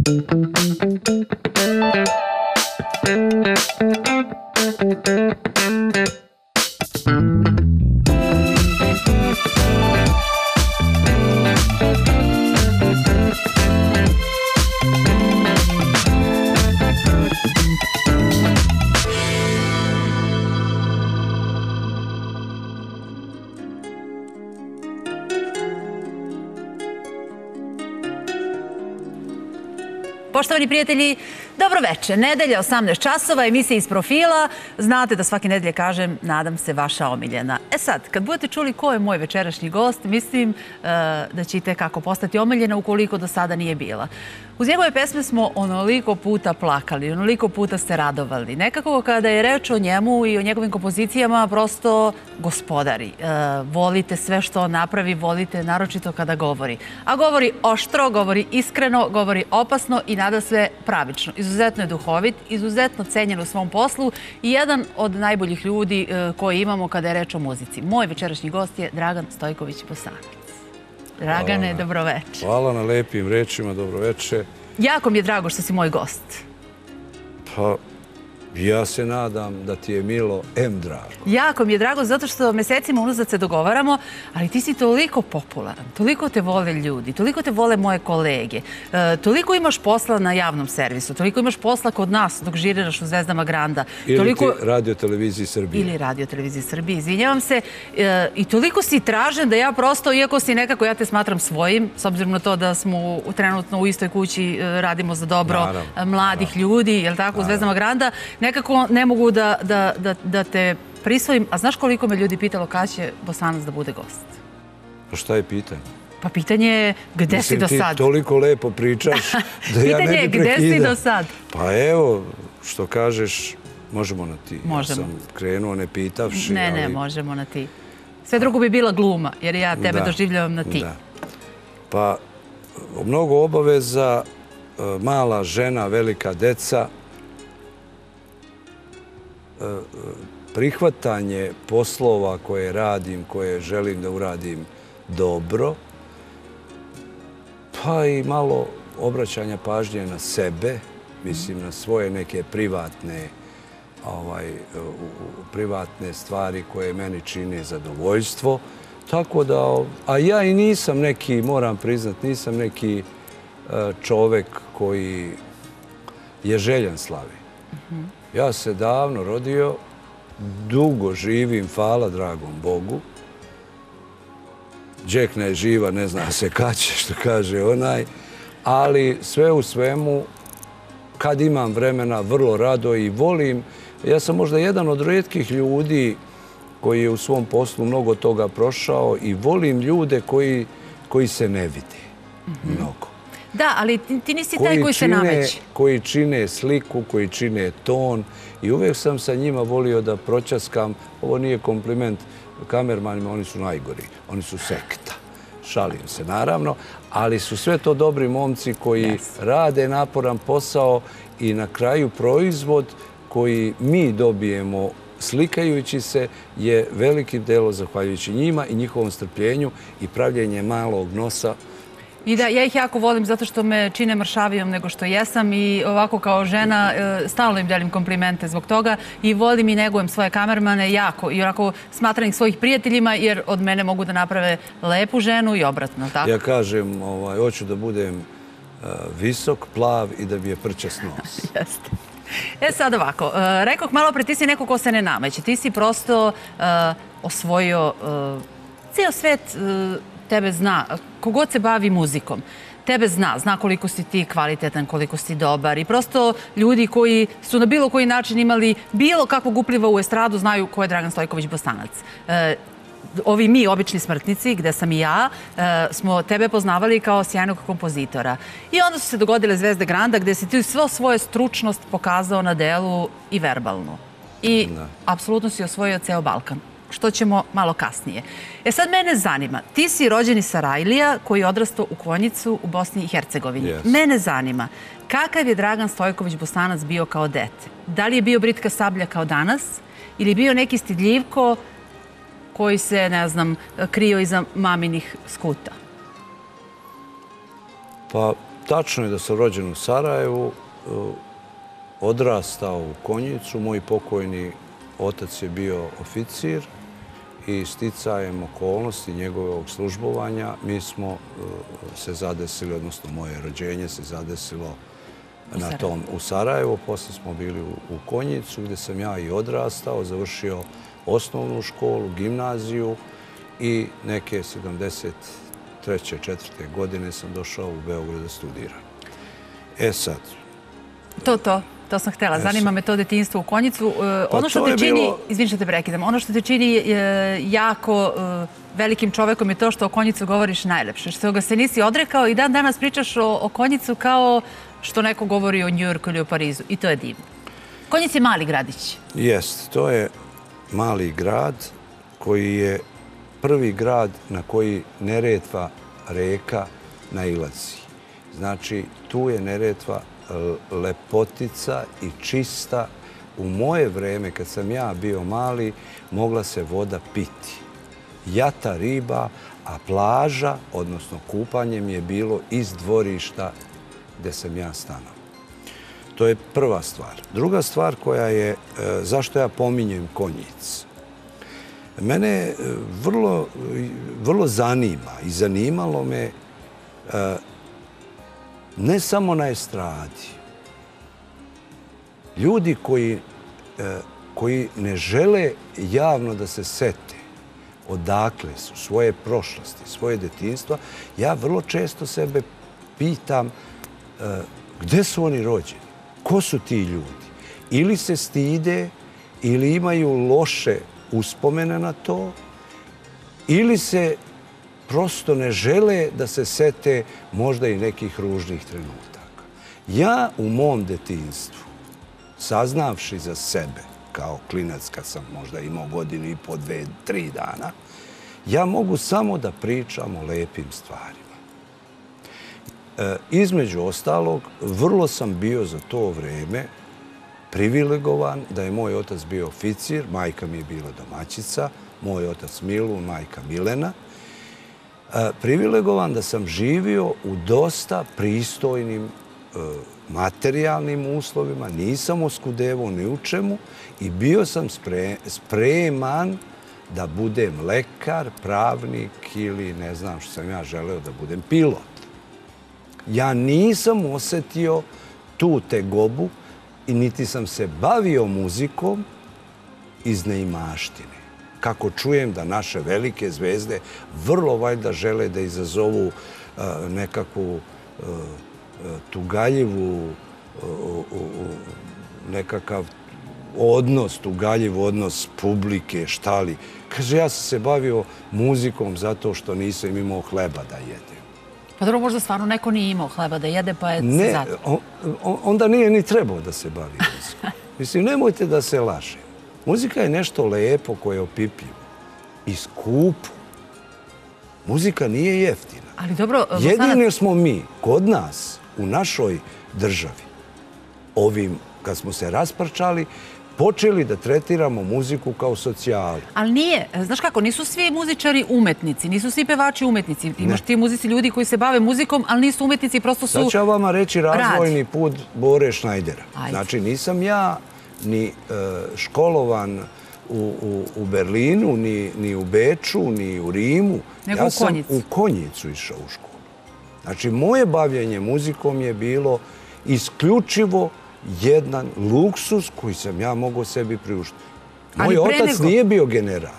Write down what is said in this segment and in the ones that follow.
Poštovani prijatelji, dobro večer. Nedelja, 18 časova, emisija Iz profila. Znate da svake nedelje kažem, nadam se, vaša omiljena. E sad, kad budete čuli ko je moj večerašnji gost, mislim da ćete kako postati omiljena ukoliko do sada nije bila. Uz njegove pesme smo onoliko puta plakali, onoliko puta se radovali. Nekako kada je reč o njemu i o njegovim kompozicijama, prosto gospodari. Volite sve što on napravi, volite naročito kada govori. A govori oštro, govori iskreno, govori opasno i nada sve pravično. Izuzetno je duhovit, izuzetno cenjen u svom poslu i jedan od najboljih ljudi koji imamo kada je reč o muzici. Moj večerašnji gost je Dragan Stojković Bosanac. Dragane, dobro večer. Hvala na lepim rečima, dobro večer. Jako mi je drago što si moj gost. Pa, ja se nadam da ti je milo drago. Jako mi je drago zato što mesecima unazad se dogovaramo, ali ti si toliko popularan, toliko te vole ljudi, toliko te vole moje kolege, toliko imaš posla na javnom servisu, toliko imaš posla kod nas dok žiriraš u Zvezdama Granda. Ili ti Radio-televiziji Srbije. Ili Radio-televiziji Srbije, izvinjavam se. I toliko si tražen da ja prosto, iako si nekako, ja te smatram svojim, s obzirom na to da smo trenutno u istoj kući, radimo za dobro mladih ljudi, jel tako, u Zvezdama Granda, nekako ne mogu da te prisvojim. A znaš koliko me ljudi pitalo kada će Bosanac da bude gost? Pa šta je pitanje? Pa pitanje je gde si do sad? Ti toliko lepo pričaš da ja ne bi prekidao. Pitanje je gde si do sad? Pa evo, što kažeš, možemo na ti. Možemo. Ja sam krenuo ne pitavši. Ne, možemo na ti. Sve drugo bi bila gluma, jer ja tebe doživljavam na ti. Pa, mnogo obaveza, mala žena, velika deca, prihvatanje poslova koje radim, koje želim da uradim dobro, pa i malo obraćanja pažnje na sebe, mislim na svoje neke privatne stvari koje meni čine zadovoljstvo. Tako da, a ja i nisam neki, moram priznat, nisam neki čovek koji je željan slavi. Ja se davno rodio, dugo živim, hvala dragom Bogu. Đekna je živa, ne zna se kad će, što kaže onaj. Ali sve u svemu, kad imam vremena, vrlo rado i volim. Ja sam možda jedan od rijetkih ljudi koji je u svom poslu mnogo toga prošao i volim ljude koji se ne vide mnogo. Da, ali ti nisi taj koji se nameće. Koji čine sliku, koji čine ton i uvijek sam sa njima volio da proćaskam. Ovo nije kompliment kamermanima, oni su najgori, oni su sekta. Šalim se, naravno, ali su sve to dobri momci koji rade naporan posao i na kraju proizvod koji mi dobijemo slikajući se je velikim delom zahvaljujući njima i njihovom strpljenju i pravljenje malog nosa. I da, ja ih jako volim zato što me čine mršavijom nego što jesam i ovako kao žena stalno im delim komplimente zbog toga i volim i negujem svoje kamermane jako i onako smatram ih svojih prijateljima jer od mene mogu da naprave lepu ženu i obratno, tako? Ja kažem, hoću da budem visok, plav i da bi je prčas nos. Jeste. E sad ovako, rekoh malo pre, ti si neko ko se ne nameće, ti si prosto osvojio cijel svet. Tebe zna, kogod se bavi muzikom, tebe zna koliko si ti kvalitetan, koliko si dobar i prosto ljudi koji su na bilo koji način imali bilo kakvog upliva u estradu znaju ko je Dragan Stojković Bosanac. Ovi mi, obični smrtnici, gde sam i ja, smo tebe poznavali kao sjajnog kompozitora. I onda su se dogodile Zvezde Granda gde si ti svo svoje stručnost pokazao na delu i verbalnu. I apsolutno si osvojio ceo Balkan. Što ćemo malo kasnije. E sad mene zanima, ti si rođeni Sarajlija koji je odrastao u Konjicu u Bosni i Hercegovini. Mene zanima, kakav je Dragan Stojković Bosanac bio kao dete? Da li je bio britka sablja kao danas ili je bio neki stidljivko koji se, ne znam, krio iza maminih skuta? Pa Tačno je da sam rođen u Sarajevu, odrastao u Konjicu. Moj pokojni otac je bio oficir i sticajem okolnosti njegovog službovanja mi smo se zadesili, odnosno moje rođenje se zadesilo u Sarajevu. Posle smo bili u Konjicu gdje sam ja i odrastao, završio osnovnu školu, gimnaziju i neke 73. 4. godine sam došao u Beograd da studiram. Sad. To sam htjela. Zanima me to detinjstvo u Konjicu. Ono što te čini, izvini što te prekidam, ono što te čini jako velikim čovekom je to što o Konjicu govoriš najlepše. Što ga se nisi odrekao i dan danas pričaš o Konjicu kao što neko govori o Njujorku ili o Parizu. I to je divno. Konjic je mali gradić. Jest, to je mali grad koji je prvi grad na koji Neretva reka nailazi. Znači, tu je Neretva lepotica i čista. U moje vreme, kad sam ja bio mali, mogla se voda piti. Jata riba, a plaža, odnosno kupanje mi je bilo iz dvorišta gdje sam ja stanovao. To je prva stvar. Druga stvar koja je, zašto ja pominjem Konjic? Mene vrlo zanima i zanimalo me ne samo na estradi. Ljudi koji ne žele javno da se sete odakle su, svoje prošlosti, svoje detinjstva, ja vrlo često sebe pitam gde su oni rođeni, ko su ti ljudi. Ili se stide, ili imaju loše uspomene na to, ili se prosto ne žele da se sete možda i nekih ružnih trenutaka. Ja u mom detinjstvu, saznavši za sebe, kao klinac kad sam možda imao godinu i po, 2, 3 dana, ja mogu samo da pričam o lepim stvarima. Između ostalog, vrlo sam bio za to vreme privilegovan da je moj otac bio oficir, majka mi je bila domaćica, moj otac Milun, majka Milena. Privilegovan da sam živio u dosta pristojnim materijalnim uslovima, nisam oskudevao ni u čemu i bio sam spreman da budem lekar, pravnik ili ne znam što sam ja želeo da budem pilot. Ja nisam osetio tu tegobu i niti sam se bavio muzikom iz neimaštine. Kako čujem da naše velike zvezde vrlo valjda žele da izazovu nekakvu tugaljivu, nekakav odnos, tugaljiv odnos publike, šta li. Kaže, ja sam se bavio muzikom zato što nisam imao hleba da jedem. Pa dobro, možda stvarno neko nije imao hleba da jede, pa je se zato. Onda nije ni trebao da se bavi muzikom. Mislim, nemojte da se laže. Muzika je nešto lepo koje je opipljivo i skupo. Muzika nije jeftina. Ali dobro, jedine smo mi, kod nas, u našoj državi, ovim, kad smo se rasprčali, počeli da tretiramo muziku kao socijalu. Ali nije. Znaš kako, nisu svi muzičari umetnici, nisu svi pevači umetnici. Imaš ti muzici ljudi koji se bave muzikom, ali nisu umetnici, prosto su... Sad ću vama reći razvojni put Bore Šnajdera. Znači, nisam ja ni školovan u Berlinu, ni u Beču, ni u Rimu. Ja sam u Konjicu išao u školu. Znači, moje bavljanje muzikom je bilo isključivo jedan luksus koji sam ja mogao sebi priuštiti. Moj otac nije bio general.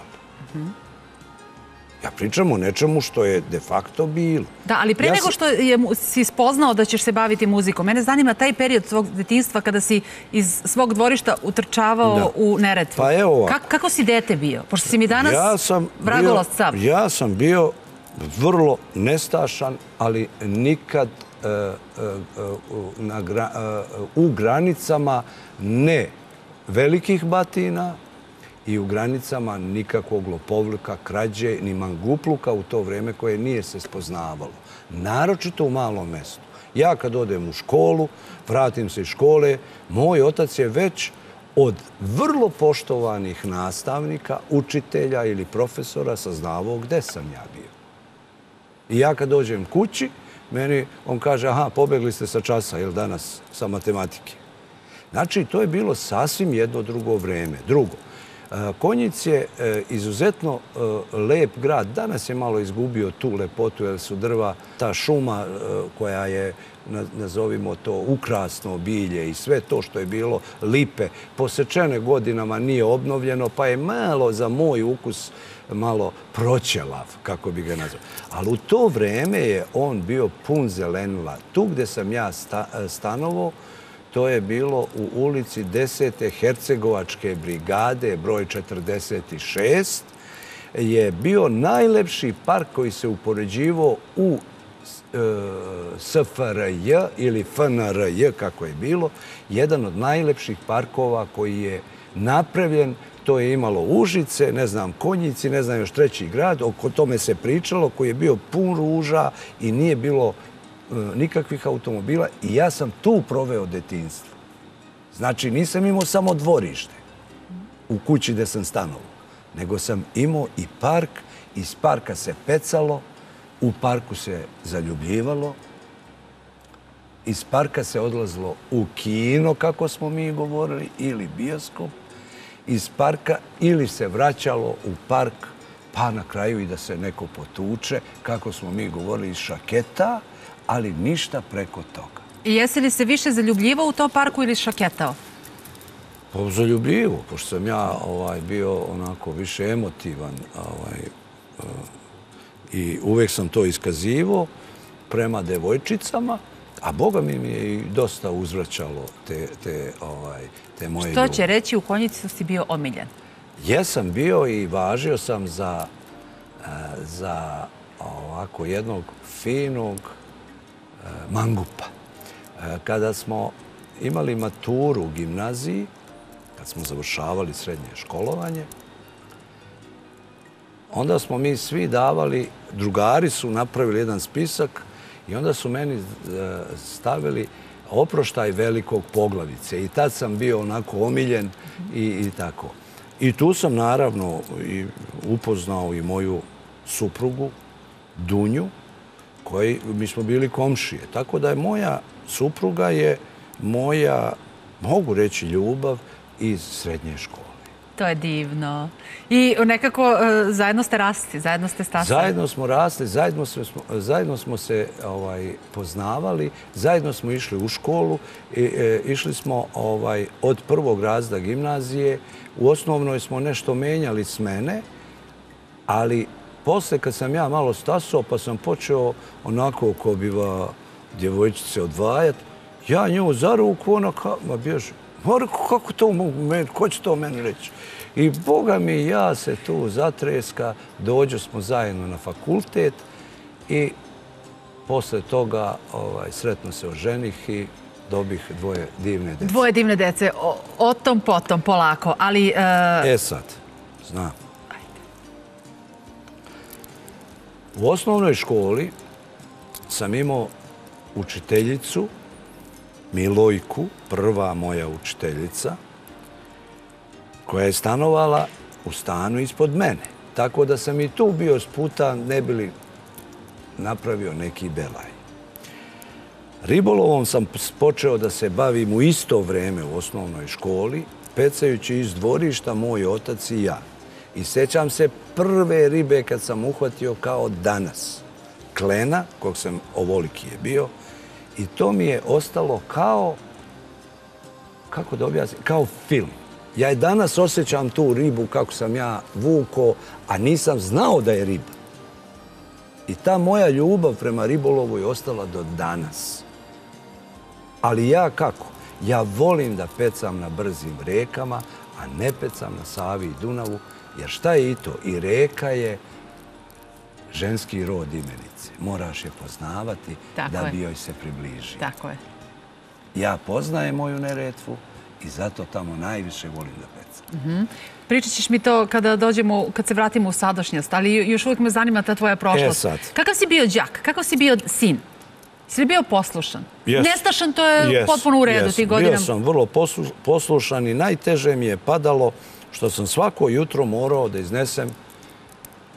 Ja pričam o nečemu što je de facto bilo. Da, ali pre nego što si spoznao da ćeš se baviti muzikom, mene zanima taj period svog detinjstva kada si iz svog dvorišta utrčavao u Neretvu. Pa evo ovako. Kako si dete bio? Pošto si mi danas vragolost sam. Ja sam bio vrlo nestašan, ali nikad u granicama ne velikih batina i u granicama nikakvog lopovluka, krađe, ni mangupluka u to vreme koje nije se spoznavalo. Naročito u malom mestu. Ja kad odem u školu, vratim se iz škole, moj otac je već od vrlo poštovanih nastavnika, učitelja ili profesora saznavao gde sam ja bio. I ja kad dođem kući, meni on kaže, aha, pobegli ste sa časa, jel danas, sa matematike. Znači, to je bilo sasvim jedno drugo vreme. Drugo, Konjic je izuzetno lep grad. Danas je malo izgubio tu lepotu jer su drva, ta šuma koja je, nazovimo to, ukrasno bilje i sve to što je bilo lipe, posečene godinama nije obnovljeno, pa je malo za moj ukus malo proćelav, kako bi ga nazvao. Ali u to vreme je on bio pun zelenila. Tu gde sam ja stanovao, to je bilo u ulici 10. Hercegovačke brigade, broj 46, je bio najlepši park koji se upoređivao u SFRJ ili FNRJ, kako je bilo, jedan od najlepših parkova koji je napravljen. To je imalo Užice, ne znam, Konjici, ne znam još treći grad, oko tome se pričalo, koji je bio pun ruža i nije bilo nikakvih automobila i ja sam tu proveo detinjstvo. Znači, nisam imao samo dvorište u kući gde sam stanovao, nego sam imao i park, iz parka se pecalo, u parku se zaljubljivalo, iz parka se odlazilo u kino, kako smo mi govorili, ili bioskop, iz parka ili se vraćalo u park, pa na kraju i da se neko potuče, kako smo mi govorili, iz šaketa, ali ništa preko toga. I jesi li se više zaljubljivao u tom parku ili šaketao? Pa zaljubljivo, pošto sam ja bio onako više emotivan i uvek sam to iskazivao prema devojčicama, a Boga mi je i dosta uzvraćalo te moje ljubavi. Što će reći, u Konjicu si bio omiljen? Jesam bio i važio sam za ovako jednog finog mangupa. Kada smo imali maturu u gimnaziji, kad smo završavali srednje školovanje, onda smo mi svi davali, drugari su napravili jedan spisak i onda su meni stavili oproštaj velikog poglavice. I tad sam bio onako omiljen i tako. I tu sam naravno upoznao i moju suprugu, Dunju, mi smo bili komšije. Tako da je moja supruga je moja, mogu reći, ljubav iz srednje škole. To je divno. I nekako zajedno ste rasli, zajedno ste stasali. Zajedno smo rasli, zajedno smo se poznavali, zajedno smo išli u školu, išli smo od prvog razreda gimnazije. U osnovnoj smo nešto menjali s mene, ali posle kad sam ja malo stasao pa sam počeo onako ko biva djevojčice odvajati, ja nju za ruku, ona kao, ma bježi, kako to mogu meni, ko će to meni reći? I Boga mi, ja se tu zatreska, dođo smo zajedno na fakultet i posle toga sretno se oženih i dobih dvoje divne dece. Dvoje divne dece, o tom potom, polako, ali... Sad, znam. U osnovnoj školi sam imao učiteljicu, Milojku, prva moja učiteljica, koja je stanovala u stanu ispod mene. Tako da sam i tu bio sputan, ne bi li napravio neki belaj. Ribolovom sam počeo da se bavim u isto vreme u osnovnoj školi, pecajući iz dvorišta moj otac i ja. I sećam se prve ribe kad sam uhvatio kao danas. Klena, kog sam ovoliki je bio, i to mi je ostalo kao, kako da objasnim, kao film. Ja i danas osjećam tu ribu kako sam ja vuko, a nisam znao da je riba. I ta moja ljubav prema ribolovu je ostala do danas. Ali ja kako? Ja volim da pecam na brzim rekama, a ne pecam na Savi i Dunavu, jer šta je i to? I reka je ženski rod imenice. Moraš je poznavati da bi joj se približio. Tako je. Ja poznajem moju Neretvu i zato tamo najviše volim da pecam. Pričat ćeš mi to kad se vratimo u sadašnjost, ali još uvijek me zanima ta tvoja prošlost. Kakav si bio đak? Kakav si bio sin? Si li bio poslušan? Nestašan, to je potpuno u redu tih godina. Bio sam vrlo poslušan i najteže mi je padalo što sam svako jutro morao da iznesem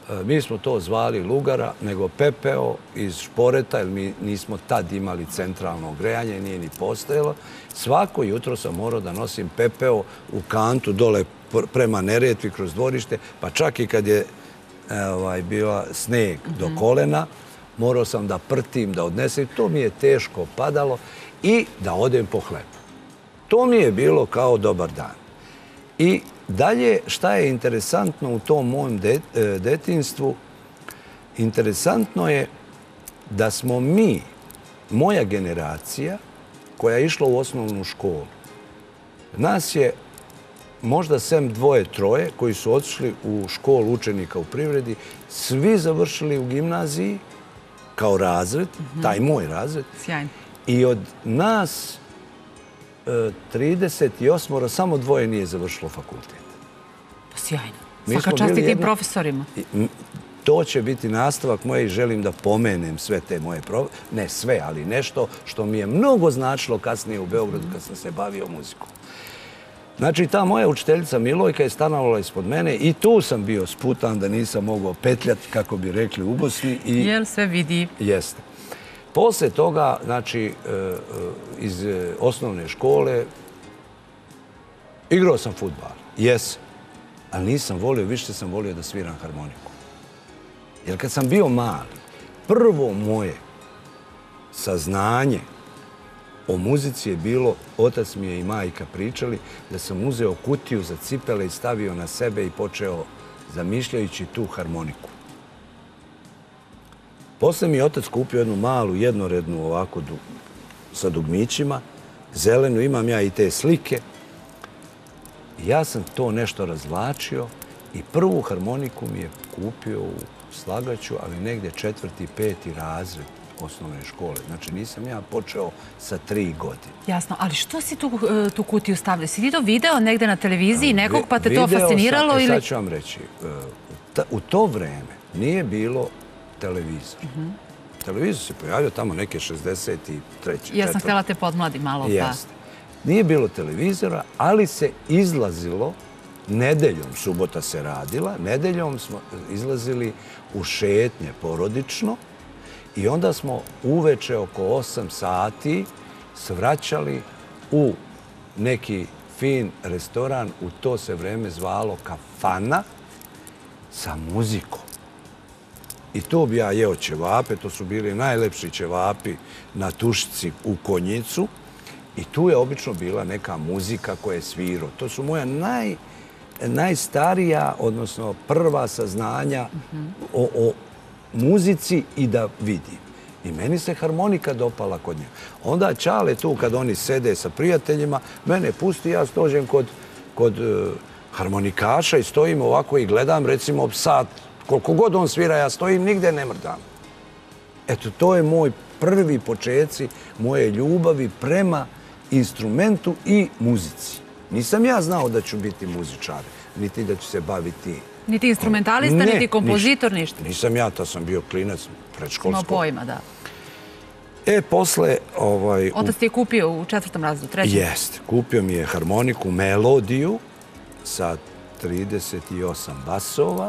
mi smo to zvali lugara, nego pepeo iz šporeta, jer mi nismo tad imali centralno grejanje, nije ni postojalo. Svako jutro sam morao da nosim pepeo u kantu dole prema Neretvi kroz dvorište, pa čak i kad je bio sneg do kolena, morao sam da prtim, da odnesem. To mi je teško padalo i da odem po hleb. To mi je bilo kao dobar dan. I dalje, šta je interesantno u tom mojem detinjstvu? Interesantno je da smo mi, moja generacija, koja je išla u osnovnu školu, nas je možda sem dvoje, troje, koji su otišli u školu učenika u privredi, svi završili u gimnaziji kao razred, taj moj razred. Sjajno. I od nas 38, samo dvoje nije završilo fakultet. Sjajno. Svaka čast i tim profesorima. To će biti nastavak moje i želim da pomenem sve te moje ne sve, ali nešto što mi je mnogo značilo kasnije u Beogradu kad sam se bavio muzikom. Znači, ta moja učiteljica Milojka je stanovala ispod mene i tu sam bio sputan da nisam mogao petljati, kako bi rekli u Bosni. Jel sve vidi? Jeste. Posle toga, znači, iz osnovne škole igrao sam fudbal. Jesam. Ali nisam volio, više sam volio da sviram harmoniku. Jer kad sam bio mali, prvo moje saznanje o muzici je bilo, otac mi je i majka pričali, da sam uzeo kutiju za cipele i stavio na sebe i počeo zamišljajući tu harmoniku. Posle mi je otac kupio jednu malu, jednorednu ovako sa dugmićima, zelenu, imam ja i te slike. Ja sam to nešto razvlačio i prvu harmoniku mi je kupio u Slagaću, ali negdje 4., 5. razred osnovne škole. Znači nisam ja počeo sa 3 godine. Jasno, ali što si tu kutiju stavljao? Si ti to video negdje na televiziji nekog pa te to fasciniralo? Sad ću vam reći, u to vreme nije bilo televizor. Televizor se pojavio tamo neke 63. Ja sam htjela te podmladi malo. Jeste. Nije bilo televizora, ali se izlazilo nedeljom, subota se radila, nedeljom smo izlazili u šetnje porodično i onda smo uveče oko 8 sati svraćali u neki fin restoran, u to se vreme zvalo kafana, sa muzikom. I tu bi ja jeo ćevape, to su bili najlepši ćevapi na tušici u Konjicu i tu je obično bila neka muzika koja je svirao. To su moja najstarija, odnosno prva saznanja o muzici i da vidim. I meni se harmonika dopala kod njega. Onda Ćale tu, kad oni sede sa prijateljima, mene pusti, ja stođem kod harmonikaša i stojim ovako i gledam, recimo, sat, koliko god on svira, ja stojim, nigde ne mrdam. Eto, to je moj prvi početci moje ljubavi prema instrumentu i muzici. Nisam ja znao da ću biti muzičar, niti da ću se baviti... Niti instrumentalista, niti kompozitor, ništa. Nisam ja, to sam bio klinac predškolskog. Imao pojma, da. Posle... Otac ti je kupio u 4. razredu, 3. Jeste. Kupio mi je harmoniku, melodiju sa 38 basova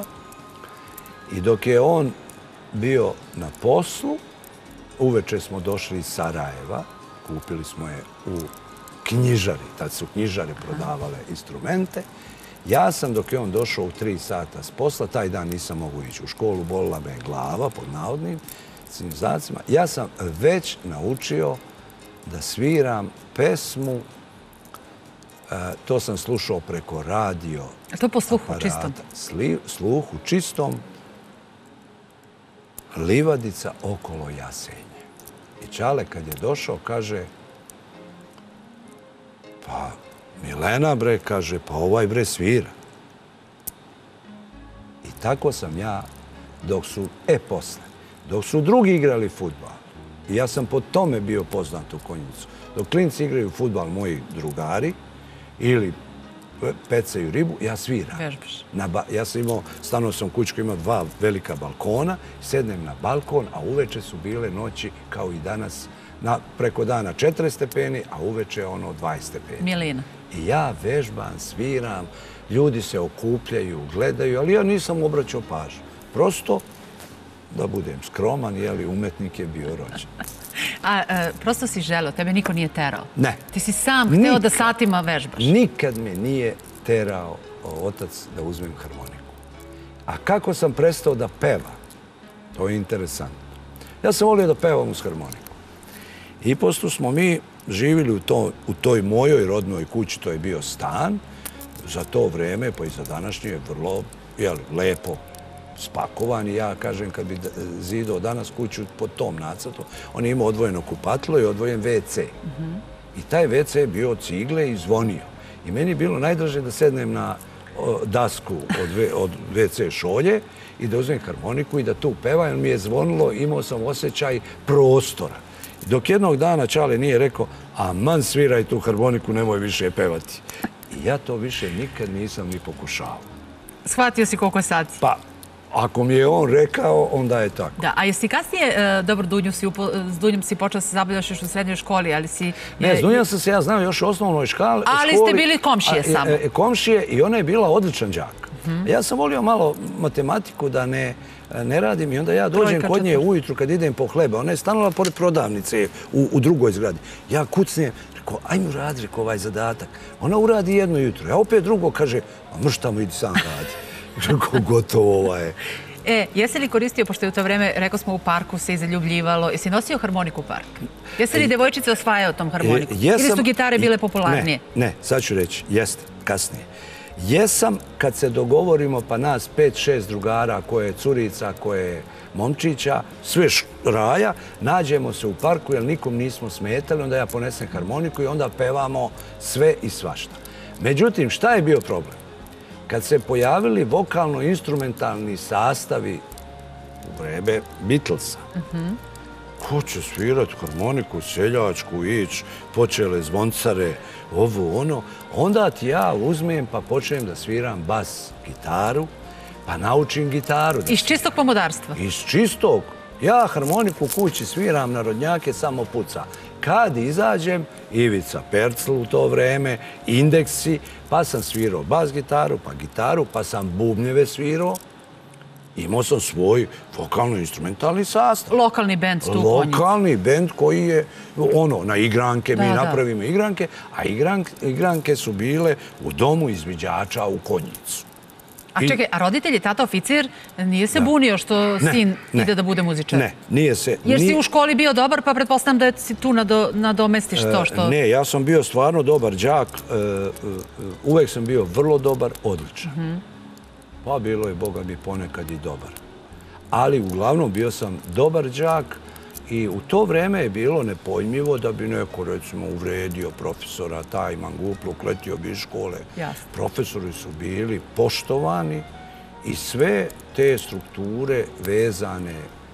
i dok je on bio na poslu, uveče smo došli iz Sarajeva, kupili smo je u knjižari, tad su knjižare prodavale instrumente. Ja sam, dok je on došao u 3 sata s posla, taj dan nisam mogu ići u školu, bolila me glava, pod navodnim znacima. Ja sam već naučio da sviram pesmu, to sam slušao preko radio aparata. A to po sluhu čistom? Sluhu čistom, Livadica okolo Jasenje. I Ćale kad je došao, kaže, pa Milena, bre, kaže, pa ovaj, bre, svira. I tako sam ja, dok su drugi igrali fudbal, i ja sam po tome bio poznat u Konjicu, dok klinci igraju fudbal, moji drugari, ili pecaju ribu, ja sviram. Vežbaš. Ja sam imao, stanuo sam u kući koja ima 2 velika balkona, sednem na balkon, a uveče su bile noći, kao i danas, preko dana 4 stepeni, a uveče 20 stepeni. Milina. I ja vežbam, sviram, ljudi se okupljaju, gledaju, ali ja nisam obraćao pažnju. prosto, da budem skroman, umetnik je bio rođen. A prosto si želeo, tebe niko nije terao? Ne. Ti si sam hteo da satima vežbaš? Nikad me nije terao otac da uzmem harmoniku. A kako sam prestao da pevam? To je interesantno. Ja sam volio da pevam uz harmoniku. I posto smo mi živjeli u toj mojoj rodnoj kući, to je bio stan, za to vreme, pa i za današnje, je vrlo lepo spakovan. I ja kažem, kad bi zidao danas kuću po tom nacrtu, on je imao odvojeno kupatilo i odvojen WC. I taj WC je bio od cigle i zvonio. I meni je bilo najdraže da sednem na dasku od WC šolje i da uzmem harmoniku i da tu pevam, jer mi je zvonilo, imao sam osjećaj prostora. Dok jednog dana Čale nije rekao, aman sviraj tu harmoniku, nemoj više pevati. I ja to više nikad nisam ni pokušao. Shvatio si koliko je sati? Pa, ako mi je on rekao, onda je tako. Da, a jesi kasnije, dobro, s Dunjom si počeo se zabavljaš još u srednjoj školi, ali si... Ne, s Dunjom sam se ja znao još u osnovnoj školi. Ali ste bili komšije samo. Komšije i ona je bila odličan đak. Ja sam volio malo matematiku da ne radim i onda ja dođem kod nje ujutru kad idem po hleba. Ona je stanovala pored prodavnice u drugoj zgradi. Ja kucnem, rekao, ajmo radi, rekao, ovaj zadatak. Ona uradi jedno jutro. Ja opet drugo kaže, a mrš tamo idi sam radi. Rekao, gotovo ovo je. Jesi li koristio, pošto je u to vreme, rekao smo, u parku se i zaljubljivalo, jesi nosio harmoniku u park? Jesi li devojčice osvajao tom harmoniku? Ili su gitare bile popularnije? Ne, sad ću reći, jeste, kasnije. Jesam kad se dogovorimo, pa nas 5-6 drugara, koje je curica, koje je momčića, sve raja, nađemo se u parku jer nikom nismo smetali, onda ja ponesem harmoniku i onda pevamo sve i svašta. Međutim, šta je bio problem? Kad se pojavili vokalno-instrumentalni sastavi u vreme Beatlesa, ko će svirati harmoniku, seljačku, ići, počele zvoncare, ovo, ono, onda ti ja uzmem pa počnem da sviram bas gitaru, pa naučim gitaru. Iz čistog pomodarstva? Iz čistog. Ja harmoniku kući sviram, narodnjake samo puca. Kad izađem, Ivica Percl u to vreme, Indeksi, pa sam svirao bas gitaru, pa gitaru, pa sam bubnjeve svirao. Imao sam svoj vokalno-instrumentalni sastav. Lokalni bend tu u Konjicu. Lokalni bend koji je, na igranke, mi napravimo igranke, a igranke su bile u domu izviđača u Konjicu. A čekaj, a roditelji, tata oficir, nije se bunio što sin ide da bude muzičar? Ne, nije se. Jer si u školi bio dobar, pa pretpostavljam da si tu nadomestiš to što... Ne, ja sam bio stvarno dobar đak, uvek sam bio vrlo dobar, odličan. Pa bilo je, Boga mi, ponekad i dobar. Ali uglavnom bio sam dobar đak i u to vreme je bilo nepojmljivo da bi neko, recimo, uvredio profesora, taj mangupluk, letio bi iz škole. Profesori su bili poštovani i sve te strukture vezane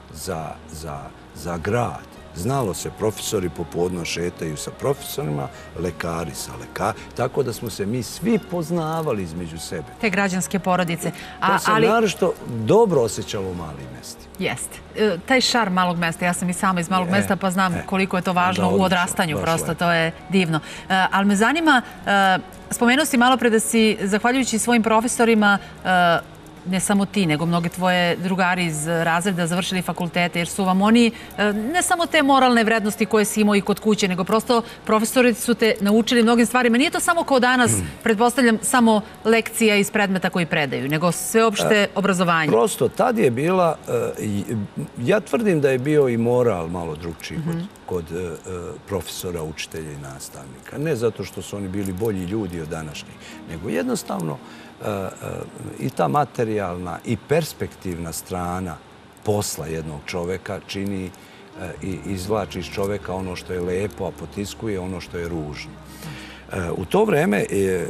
za grad. Znalo se, profesori popodno šetaju sa profesorima, lekari sa lekarima, tako da smo se mi svi poznavali između sebe. Te građanske porodice. To se naročito dobro osjećalo u malim mestima. Jeste. Taj šarm malog mesta, ja sam i sama iz malog mesta, pa znam koliko je to važno u odrastanju, prosto, to je divno. Ali me zanima, spomenuo si malo pre da si, zahvaljujući svojim profesorima, ne samo ti, nego mnoge tvoje drugari iz razreda završili fakultete, jer su vam oni ne samo te moralne vrednosti koje si imao i kod kuće, nego prosto profesori su te naučili mnogim stvarima. Nije to samo kao danas, pretpostavljam, samo lekcija iz predmeta koji predaju, nego sveopšte obrazovanje. Prosto, tad je bila, ja tvrdim da je bio i moral malo drugčiji kod profesora, učitelja i nastavnika. Ne zato što su oni bili bolji ljudi od današnjih, nego jednostavno i ta materijalna i perspektivna strana posla jednog čoveka čini i izvlači iz čoveka ono što je lepo, a potiskuje ono što je ružno. U to vreme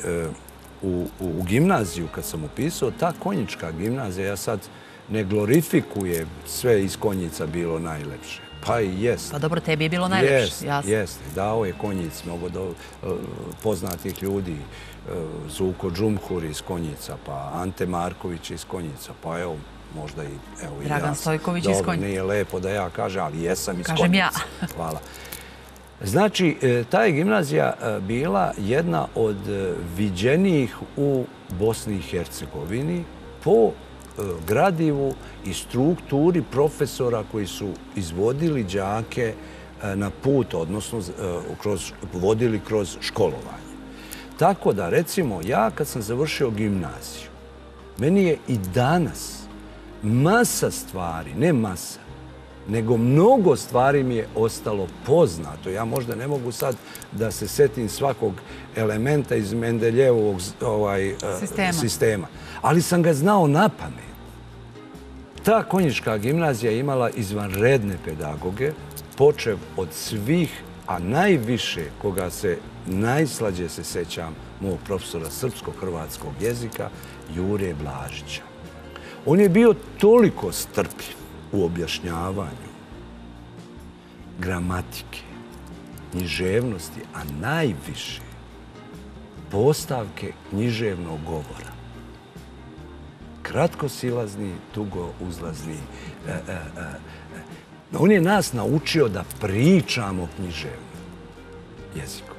u gimnaziju, kad sam upisao, ta konjička gimnazija, ja sad ne glorifikujem sve iz Konjica bilo najlepše. Pa i jest. Pa dobro, tebi je bilo najlepše, jasno. Jeste, dao je Konjic mnogo poznatih ljudi. Zuko Džumhur iz Konjica, pa Ante Marković iz Konjica, pa evo, možda i ja. Dragan Stojković iz Konjica. Dobro, nije lepo da ja kažem, ali jesam iz Konjica. Kažem ja. Hvala. Znači, ta je gimnazija bila jedna od viđenijih u Bosni i Hercegovini po gradivu i strukturi profesora koji su izvodili đake na put, odnosno vodili kroz školovanje. Tako da, recimo, ja kad sam završio gimnaziju, meni je i danas masa stvari, ne masa, nego mnogo stvari mi je ostalo poznato. Ja možda ne mogu sad da se setim svakog elementa iz Mendeljevovog sistema, ali sam ga znao na pamet. Ta konjička gimnazija je imala izvanredne pedagoge, počev od svih, a najviše koga se najslađe se sećam, mog profesora srpsko-hrvatskog jezika, Jure Blažića. On je bio toliko strpljiv u objašnjavanju gramatike, književnosti, a najviše postavke književnog govora. Kratkosilazni, dugouzlazni. On je nas naučio da pričamo književnim jezikom.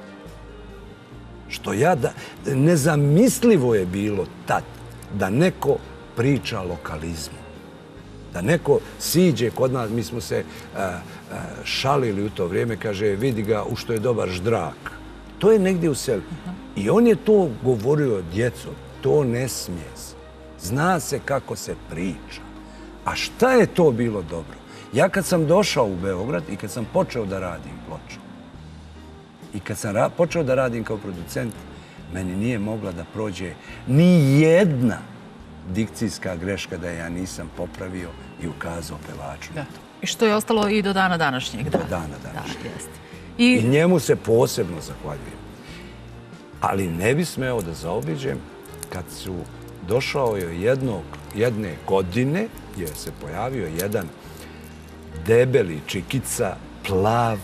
Nezamislivo je bilo tad da neko priča lokalizmu. Da neko siđe kod nas, mi smo se šalili u to vrijeme, kaže, vidi ga u što je dobar ždrak. To je negdje u selu. I on je to govorio djecom, to ne smije se. Zna se kako se priča. A šta je to bilo dobro? Ja kad sam došao u Beograd i kad sam počeo da radim ploču, i kad sam počeo da radim kao producent, meni nije mogla da prođe ni jedna dikcijska greška da ja nisam popravio i ukazao pevaču na to. I što je ostalo i do dana današnjeg. Do dana današnjeg. I njemu se posebno zahvaljujem. Ali ne bi smeo da zaobiđem kad su došao je jedne godine gdje se pojavio jedan debeli čikica, plav,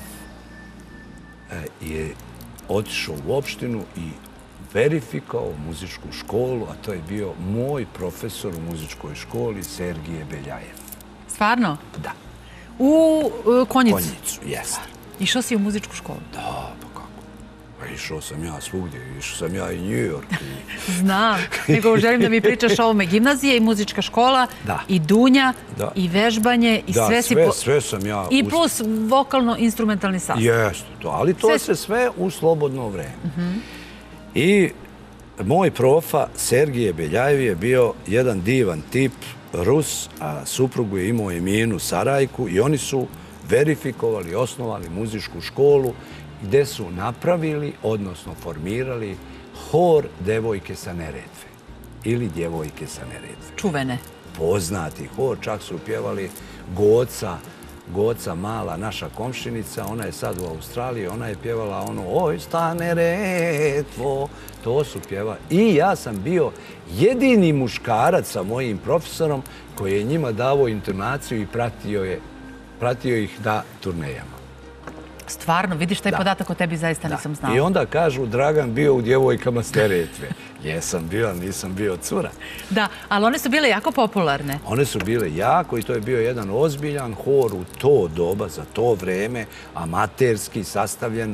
je otišao u opštinu i verifikao muzičku školu, a to je bio moj profesor u muzičkoj školi, Sergije Beljajev. Stvarno? Da. U Konjicu? Konjicu, jeste. Išao si u muzičku školu? Da, pa kako? Pa išao sam ja svugdje, išao sam ja i New York. Znam, nego želim da mi pričaš o ovome. Gimnazija i muzička škola, i Dunja, i vežbanje, i sve si... Da, sve sam ja... I plus vokalno-instrumentalni sastav. Jeste, ali to se sve u slobodno vreme. I moj profa, Sergije Beljajev, je bio jedan divan tip, Rus, a suprugu je imao Eminu Sarajku i oni su verifikovali, osnovali muzičku školu gdje su napravili, odnosno formirali hor Devojke sa Neretve ili Djevojke sa Neretve. Čuvene. Poznati hor, čak su pjevali Goca Mala, naša komšinica, ona je sad u Australiji, ona je pjevala ono Oj, sta Neretvo, to su pjevali. I ja sam bio jedini muškarac sa mojim profesorom koji je njima davao intonaciju i pratio ih na turnejama. Stvarno, vidiš, taj podatak o tebi zaista nisam znala. I onda kažu, Dragan bio u Djevojkama s Neretve. Jesam bio, ali nisam bio cura. Da, ali one su bile jako popularne. One su bile jako i to je bio jedan ozbiljan hor u to doba, za to vreme, amaterski, sastavljen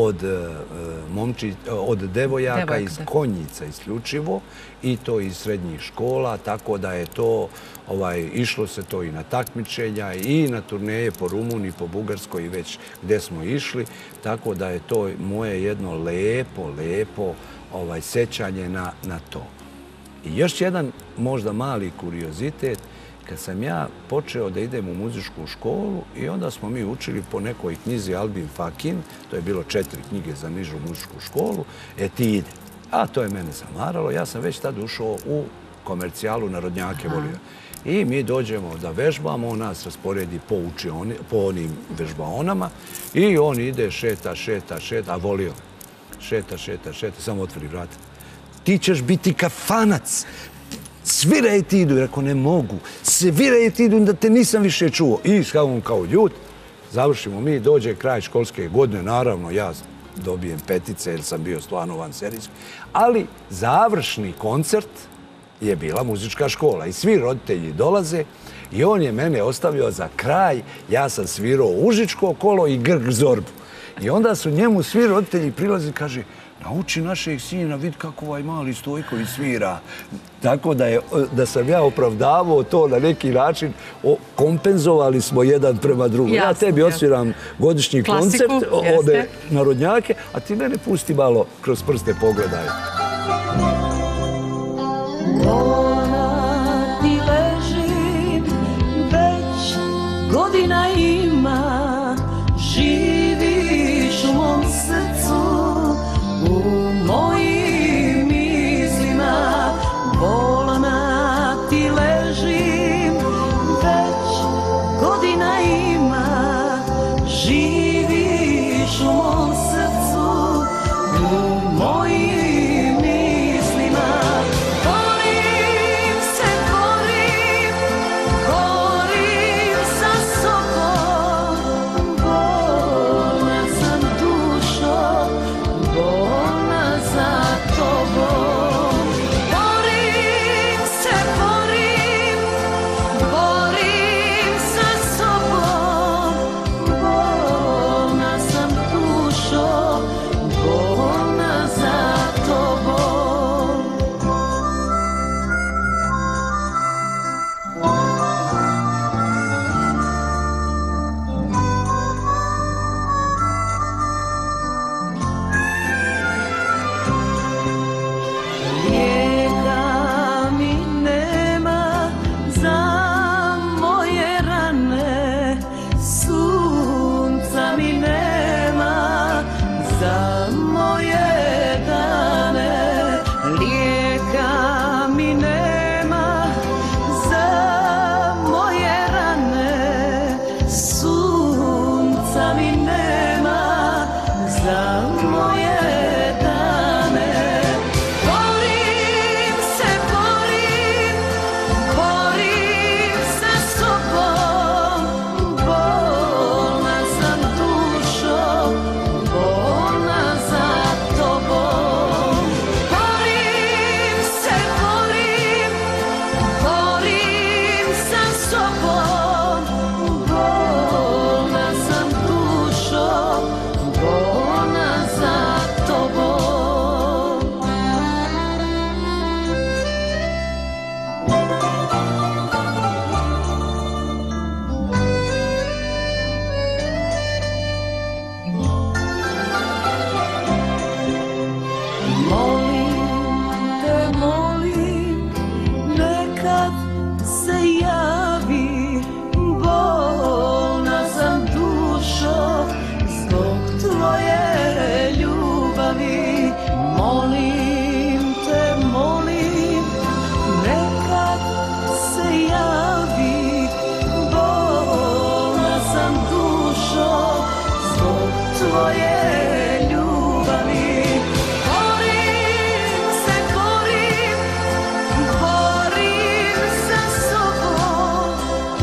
od devojaka iz Konjica isključivo i to iz srednjih škola, tako da je to, išlo se to i na takmičenja i na turneje po Rumuniji, po Bugarskoj i već gdje smo išli, tako da je to moje jedno lepo sećanje na to. I još jedan možda mali kuriozitet, kad sam ja počeo da idem u muzičku školu i onda smo mi učili po nekoj knjizi Albin Fakin, to je bilo 4 knjige za nižu muzičku školu, etide. A to je mene zamaralo, ja sam već tad ušao u komercijalu, narodnjake volio. I mi dođemo da vežbamo, on nas rasporedi po onim vežbaonama i on ide, šeta, a volio. Šeta, samo otvori vrata. Ti ćeš biti kafanac. Sviraj etidu. Rekao, ne mogu. Sviraj etidu da te nisam više čuo. I kao ljud, završimo mi, dođe kraj školske godine, naravno ja dobijem petice jer sam bio stvarno vanserijski, ali završni koncert je bila muzička škola i svi roditelji dolaze i on je mene ostavio za kraj, ja sam svirao Užičko kolo i Grg Zorbu. I onda su njemu svi roditelji prilazi i kaže, nauči našeg sina, vidi kako ovaj mali Stojković svira. Tako da sam ja opravdavao to na neki način, kompenzovali smo jedan prema drugom. Ja tebi osviram godišnji koncert, ode narodnjake, a ti mene pusti malo kroz prste pogledaj. Ona ti leži, već godina ima, živiš u mom srcu, u mojim mislima. Bolna ti ležim, već godina ima, živiš u mom srcu, u mojim mislima. Borim se, borim sa sobom, bolna sam dušo, bolna za tobom. Borim se, borim sa sobom, bolna sam dušo, bolna za tobom. Lijeka mi nema za moje rane, sunca mi nema za moje dane. Lijeka mi nema za moje rane, sunca mi nema za moje dane. Borim se, borim sa sobom, bolna sam dušo, bolna za tobom. Borim se, borim sa sobom, bolna sam dušo, bolna za tobom. Molim, nekad se javi, bolna sam dušo, zbog tvoje ljubavi. Molim te, nekad se javi, bolna sam dušo, zbog tvoje ljubavi. Borim se, borim sa sobom,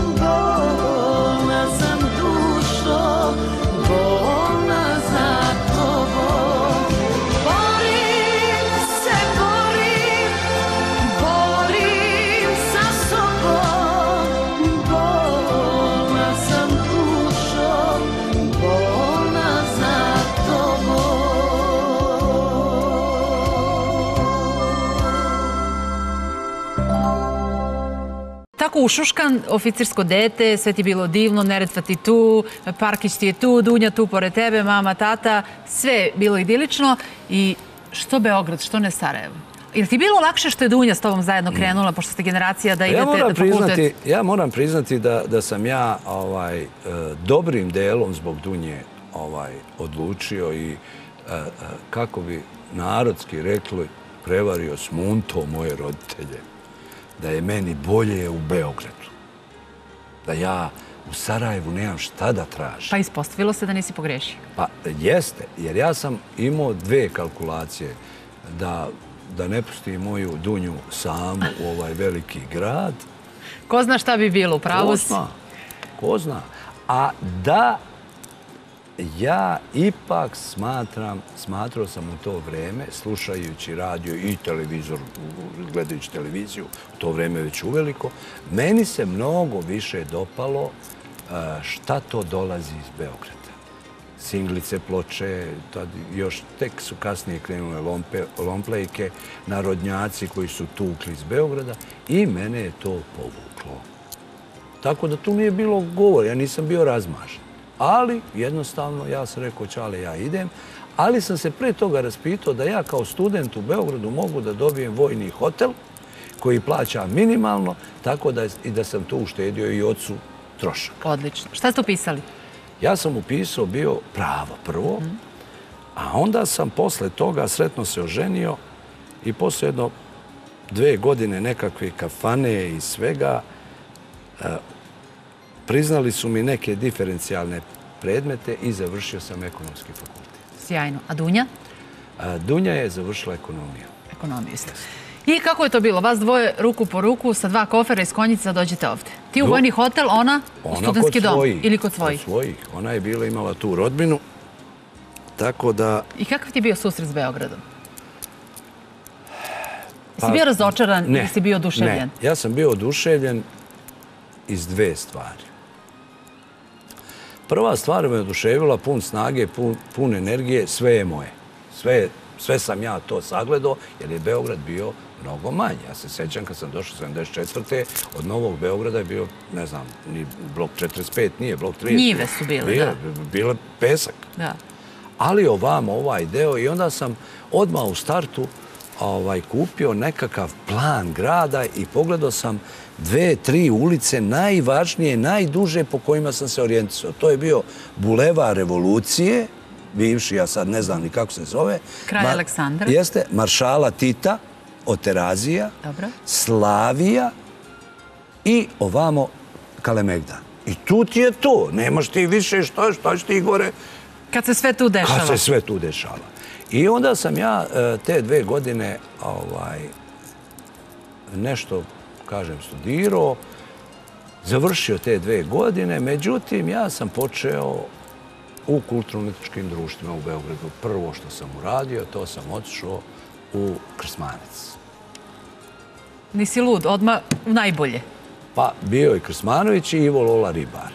bolna sam dušo, bolna za tobom. Borim se, borim sa sobom, bolna sam dušo, bolna za tobom. Tako ušuškan, oficirsko dete, sve ti bilo divno, Neretva ti tu, Parkić ti je tu, Dunja tu pored tebe, mama, tata, sve je bilo idilično. I što Beograd, što ne Sarajevo? Je li ti bilo lakše što je Dunja s tobom zajedno krenula, pošto ste generacija da idete na fakultet? Ja moram priznati da sam ja dobrim delom zbog Dunje odlučio i, kako bi narodski rekli, prevario smunto moje roditelje. Da je meni bolje u Beogradu. Da ja u Sarajevu nemam šta da tražim. Pa ispostavilo se da nisi pogrešio. Pa jeste, jer ja sam imao dve kalkulacije. Da ne pustim moju Dunju samu u ovaj veliki grad. Ko zna šta bi bilo, u pravu si? Ko zna. A da ja ipak smatrao sam u to vreme, slušajući radio i televizor, gledajući televiziju, u to vreme već uveliko, meni se mnogo više dopalo šta to dolazi iz Beograda. singlice, ploče, tad još tek su kasnije krenule lomplejke, narodnjaci koji su tukli iz Beograda i mene je to povuklo. Tako da tu nije bilo govora, ja nisam bio razmažen. Ali jednostavno ja sam rekao, čale, ja idem, ali sam se pre toga raspitao da ja kao student u Beogradu mogu da dobijem vojni hotel koji plaća minimalno, tako da sam tu uštedio i ocu trošak. Odlično. Šta ste upisali? Ja sam upisao bio pravo prvo, a onda sam posle toga sretno se oženio i posle 2 godine nekakve kafane i svega priznali su mi neke diferencijalne predmete i završio sam ekonomski fakultet. Sjajno. A Dunja? Dunja je završila ekonomiju. Ekonomiju isto. I kako je to bilo? Vas dvoje ruku po ruku sa 2 kofera iz Konjica dođete ovde. Ti u vojni hotel, ona u studentski dom ili kod svojih? Kod svojih. Ona je bila, imala tu rodbinu. Tako da... I kakav ti je bio susret s Beogradom? Si bio razočaran ili si bio oduševljen? Ne, ja sam bio oduševljen iz 2 stvari. Prva stvar me oduševila, pun snage, pun energije, sve je moje. Sve sam ja to sagledao, jer je Beograd bio mnogo manji. Ja se sećam kad sam došao 74. od Novog Beograda je bio, ne znam, ni blok 45, nije blok 30. Njive su bile, da. Bila pesak. Da. Ali ovamo, ovaj deo, i onda sam odmah u startu kupio nekakav plan grada i pogledao sam 2-3 ulice najvažnije, najduže po kojima sam se orijentisao. To je bio Bulevar Revolucije, bivši, ja sad ne znam ni kako se zove. Kralj Aleksandra. Jeste, Maršala Tita, od Terazija, Slavija i ovamo Kalemegdan. I tu ti je to. Nemaš ti više što ćeš ti gore. Kad se sve tu dešava. Kad se sve tu dešava. I onda sam ja te 2 godine nešto, kažem, studirao, završio te 2 godine, međutim, ja sam počeo u kulturno-umjetničkim društvima u Beogradu. Prvo što sam uradio, to sam otišao u Krsmanec. Nisi lud, odmah najbolje. Pa bio je Krsmanović i Ivo Lola Ribar.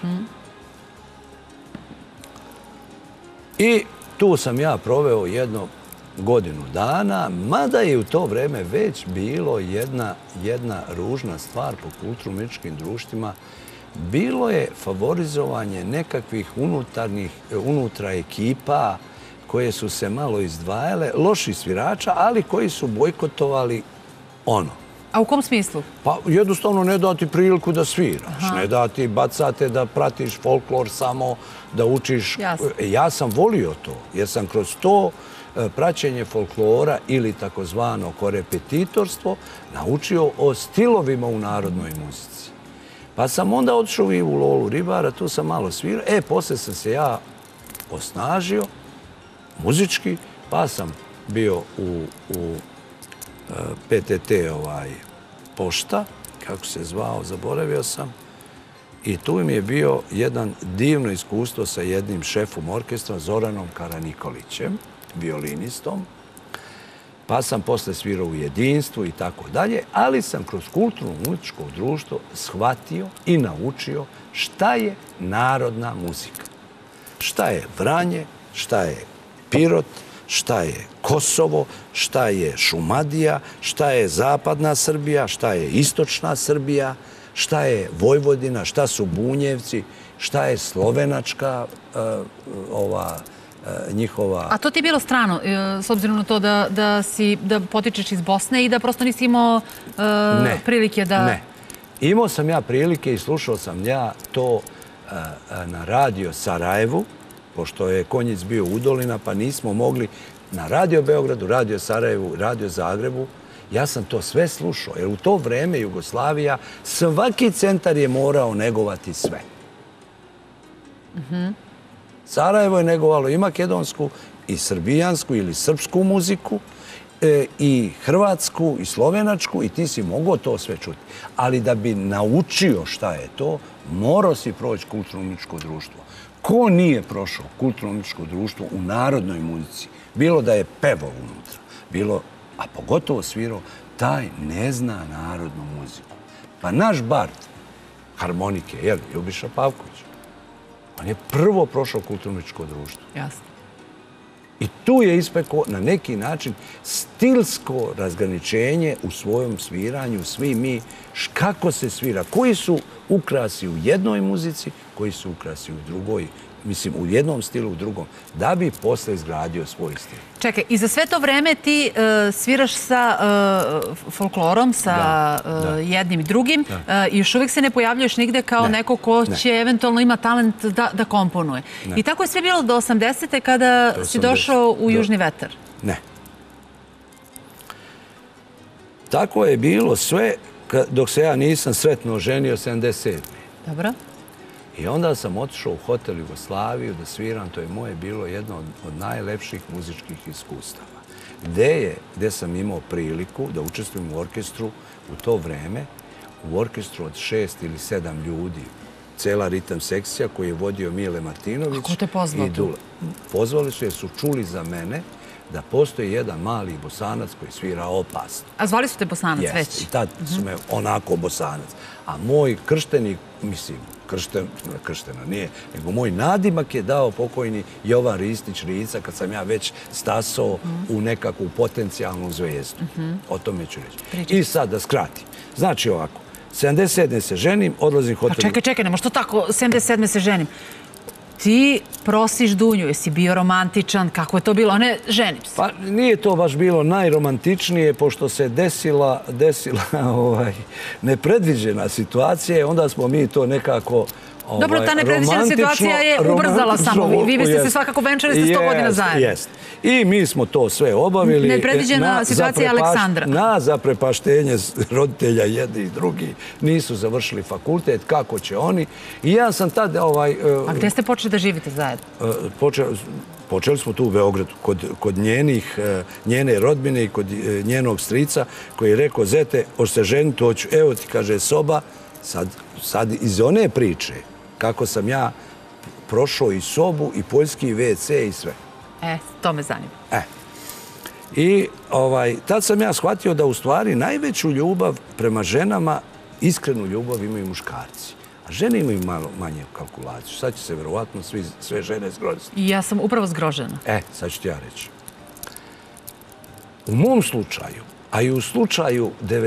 I tu sam ja proveo 1 godinu dana, mada je u to vreme već bilo jedna ružna stvar po kulturno-umjetničkim društvima. Bilo je favorizovanje nekakvih unutra ekipa koje su se malo izdvajale, loših svirača, ali koji su bojkotovali ono. A u kom smislu? Pa jednostavno ne dati priliku da sviraš, ne dati bacate da pratiš folklor samo, da učiš. Ja sam volio to, jer sam kroz to praćenje folklora ili takozvano korepetitorstvo naučio o stilovima u narodnoj muzici. Pa sam onda otišao u Lolu Ribara, tu sam malo svirao. Posle sam se ja osnažio muzički, pa sam bio u PTT Pošta, kako se zvao, zaboravio sam. I tu mi je bio jedan divno iskustvo sa jednim šefom orkestra, Zoranom Karanikolićem, violinistom. Pa sam posle svirao u Jedinstvu i tako dalje, ali sam kroz kulturno-umjetničko društvo shvatio i naučio šta je narodna muzika. Šta je Vranje, šta je Pirot, šta je Kosovo, šta je Šumadija, šta je Zapadna Srbija, šta je Istočna Srbija, šta je Vojvodina, šta su Bunjevci, šta je Slovenačka njihova... A to ti je bilo strano, s obzirom na to da potičeš iz Bosne i da prosto nisi imao prilike da... Ne. Imao sam ja prilike i slušao sam ja to na radio Sarajevu, pošto je Konjic bio Udolina, pa nismo mogli na radio Beogradu, radio Sarajevu, radio Zagrebu. Ja sam to sve slušao, jer u to vreme Jugoslavija, svaki centar je morao negovati sve. Sarajevo je negovalo i makedonsku, i srbijansku ili srpsku muziku, i hrvatsku, i slovenačku, i ti si mogao to sve čuti. Ali da bi naučio šta je to, morao si proći kulturno-umjetničko društvo. Ko nije prošao kulturno-umjetničko društvo u narodnoj muzici, bilo da je pevao unutra, a pogotovo svirao, taj ne zna narodnu muziku. Pa naš bard harmonike, Ljubiša Pavković, On je prvo prošao kulturno-umjetničko društvo. Jasno. I tu je ispekao na neki način stilsko razgraničenje u svojom sviranju, svi mi, kako se svira, koji su ukrasi u jednoj muzici, koji su ukrasi u drugoj, mislim u jednom stilu, u drugom, da bi posle izgradio svoj stil. Čekaj, i za sve to vreme ti sviraš sa folklorom, sa jednim i drugim i još uvijek se ne pojavljaš nigde kao neko ko će eventualno ima talent da komponuje. I tako je sve bilo do 80. kada si došao u Južni vetar. Ne. Tako je bilo sve dok se ja nisam sretno oženio 77. Dobro. I onda sam otišao u hotel Jugoslaviju da sviram. To je moje bilo jedno od najlepših muzičkih iskustava. Gde sam imao priliku da učestvujem u orkestru u to vreme, u orkestru od 6 ili 7 ljudi. Cela ritam sekcija koju je vodio Mile Martinović. Kako te pozvao tu? Pozvali su jer su čuli za mene da postoji jedan mali Bosanac koji svira opasno. A zvali su te Bosanac već? I tad su me onako Bosanac. A moj kršteni, mislim, krštena nije, nego moj nadimak je dao pokojni Jovan Ristić-Rica kad sam ja već stasao u nekakvu potencijalnu zvezdu. O tome ću reći. I sad da skratim. Znači ovako, 77. se ženim, odlazim hotel... Čekaj, nemo što tako 77. se ženim? Ti prosiš Dunju, jesi bio romantičan, kako je to bilo? Ne, ženim se. Pa nije to baš bilo najromantičnije, pošto se desila nepredviđena situacija, onda smo mi to nekako dobro, ta nepredviđena situacija je ubrzala samo. Vi biste se svakako venčali, ste 100 godina zajedno. Jest. I mi smo to sve obavili. Nepredviđena situacija Aleksandra. Na zaprepaštenje roditelja jedni i drugi nisu završili fakultet, kako će oni. I ja sam tad... A gde ste počeli da živite zajedno? Počeli smo tu u Beogradu, kod njene rodbine i kod njenog strica, koji je rekao, zete, hoće se ženiti, hoću, evo ti, kaže, soba. Sad iz one priče, kako sam ja prošao i sobu, i poljski WC i sve. To me zanima. I tad sam ja shvatio da u stvari najveću ljubav prema ženama, iskrenu ljubav imaju muškarci. A žene imaju malo manje kalkulaciju. Sad će se verovatno sve žene zgroziti. I ja sam upravo zgrožena. Sad ću ti ja reći. U mom slučaju, a i u slučaju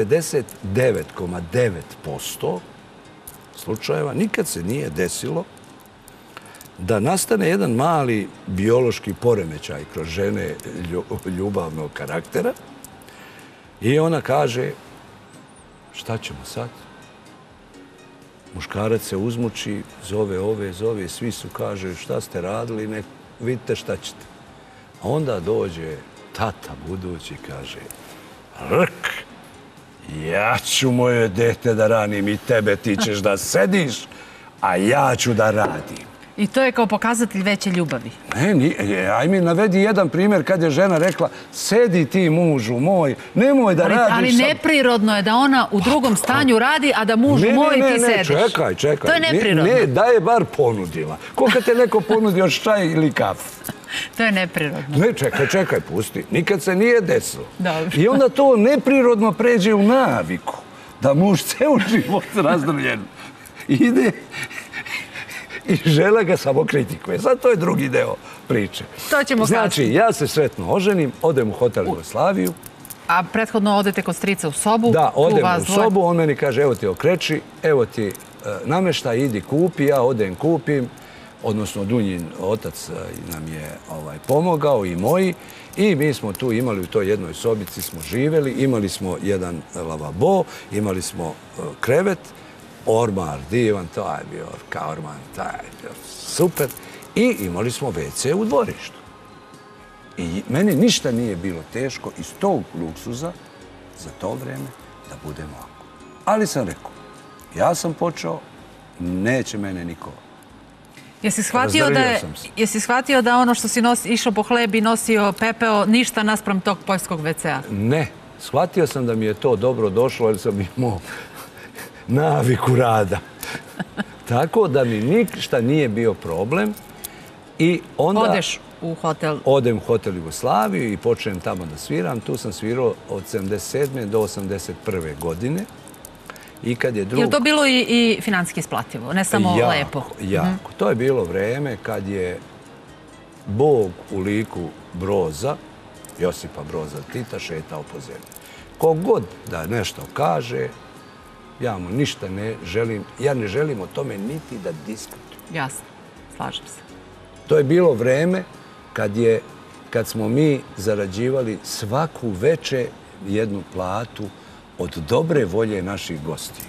99,9% slučajeva nikad se nije desilo da nastane jedan mali biološki poremećaj kroz žene ljubavnog karaktera i ona kaže, šta ćemo sad? Muškarac se uzmuči, zove ove, svi su kaže, šta ste radili, vidite šta ćete. A onda dođe tata budući, kaže, rk, ja ću moje dete da ranim i tebe, ti ćeš da sediš, a ja ću da radim. I to je kao pokazatelj veće ljubavi. Aj mi navedi jedan primjer kad je žena rekla, sedi ti mužu moj, nemoj da radiš. Ali neprirodno je da ona u drugom stanju radi, a da mužu moj ti sediš. Čekaj. To je neprirodno. Ne, da je bar ponudila. Ko kad te neko ponudio čaj ili kafu? To je neprirodno. Ne, čekaj, pusti. Nikad se nije desilo. I onda to neprirodno pređe u naviku. Da muž ceo život razdrljen ide i žele ga samo kritikuje. Sad to je drugi deo priče. To ćemo kasnije. Znači, ja se sretno oženim, odem u hotel Jugoslaviju. A prethodno odete kod strica u sobu? Da, odem u sobu, on meni kaže, evo ti okreči, evo ti nameštaj, idi kupi, ja odem kupim. Odnosno, Dunjin otac nam je pomogao i moji. I mi smo tu imali u toj jednoj sobici, smo živeli, imali smo jedan lavabo, imali smo krevet, ormar, divan, to je bio orman, to je bio super. I imali smo WC u dvorištu. I meni ništa nije bilo teško iz tog luksuza za to vreme da budem ovako. Ali sam rekao, ja sam počeo, neće mene niko. Jesi shvatio da ono što si išao po hleb i nosio pepeo, ništa naspram tog poljskog WC-a? Ne, shvatio sam da mi je to dobro došlo, jer sam imao naviku rada. Tako da mi ništa nije bio problem. Odeš u hotel? Odem u hotel Jugoslaviju i počnem tamo da sviram. Tu sam svirao od 77. do 81. godine. I kad je Je drug... li to bilo i financijski isplativo, ne samo lepo? Jako. To je bilo vreme kad je Bog u liku Broza, Josipa Broza Tita, šetao po zemlji. Kogod da nešto kaže, ja mu ništa ne želim, ja ne želim o tome niti da diskutujem. Jasno, slažem se. To je bilo vreme kad smo mi zarađivali svaku veče jednu platu od dobre volje naših gostiju.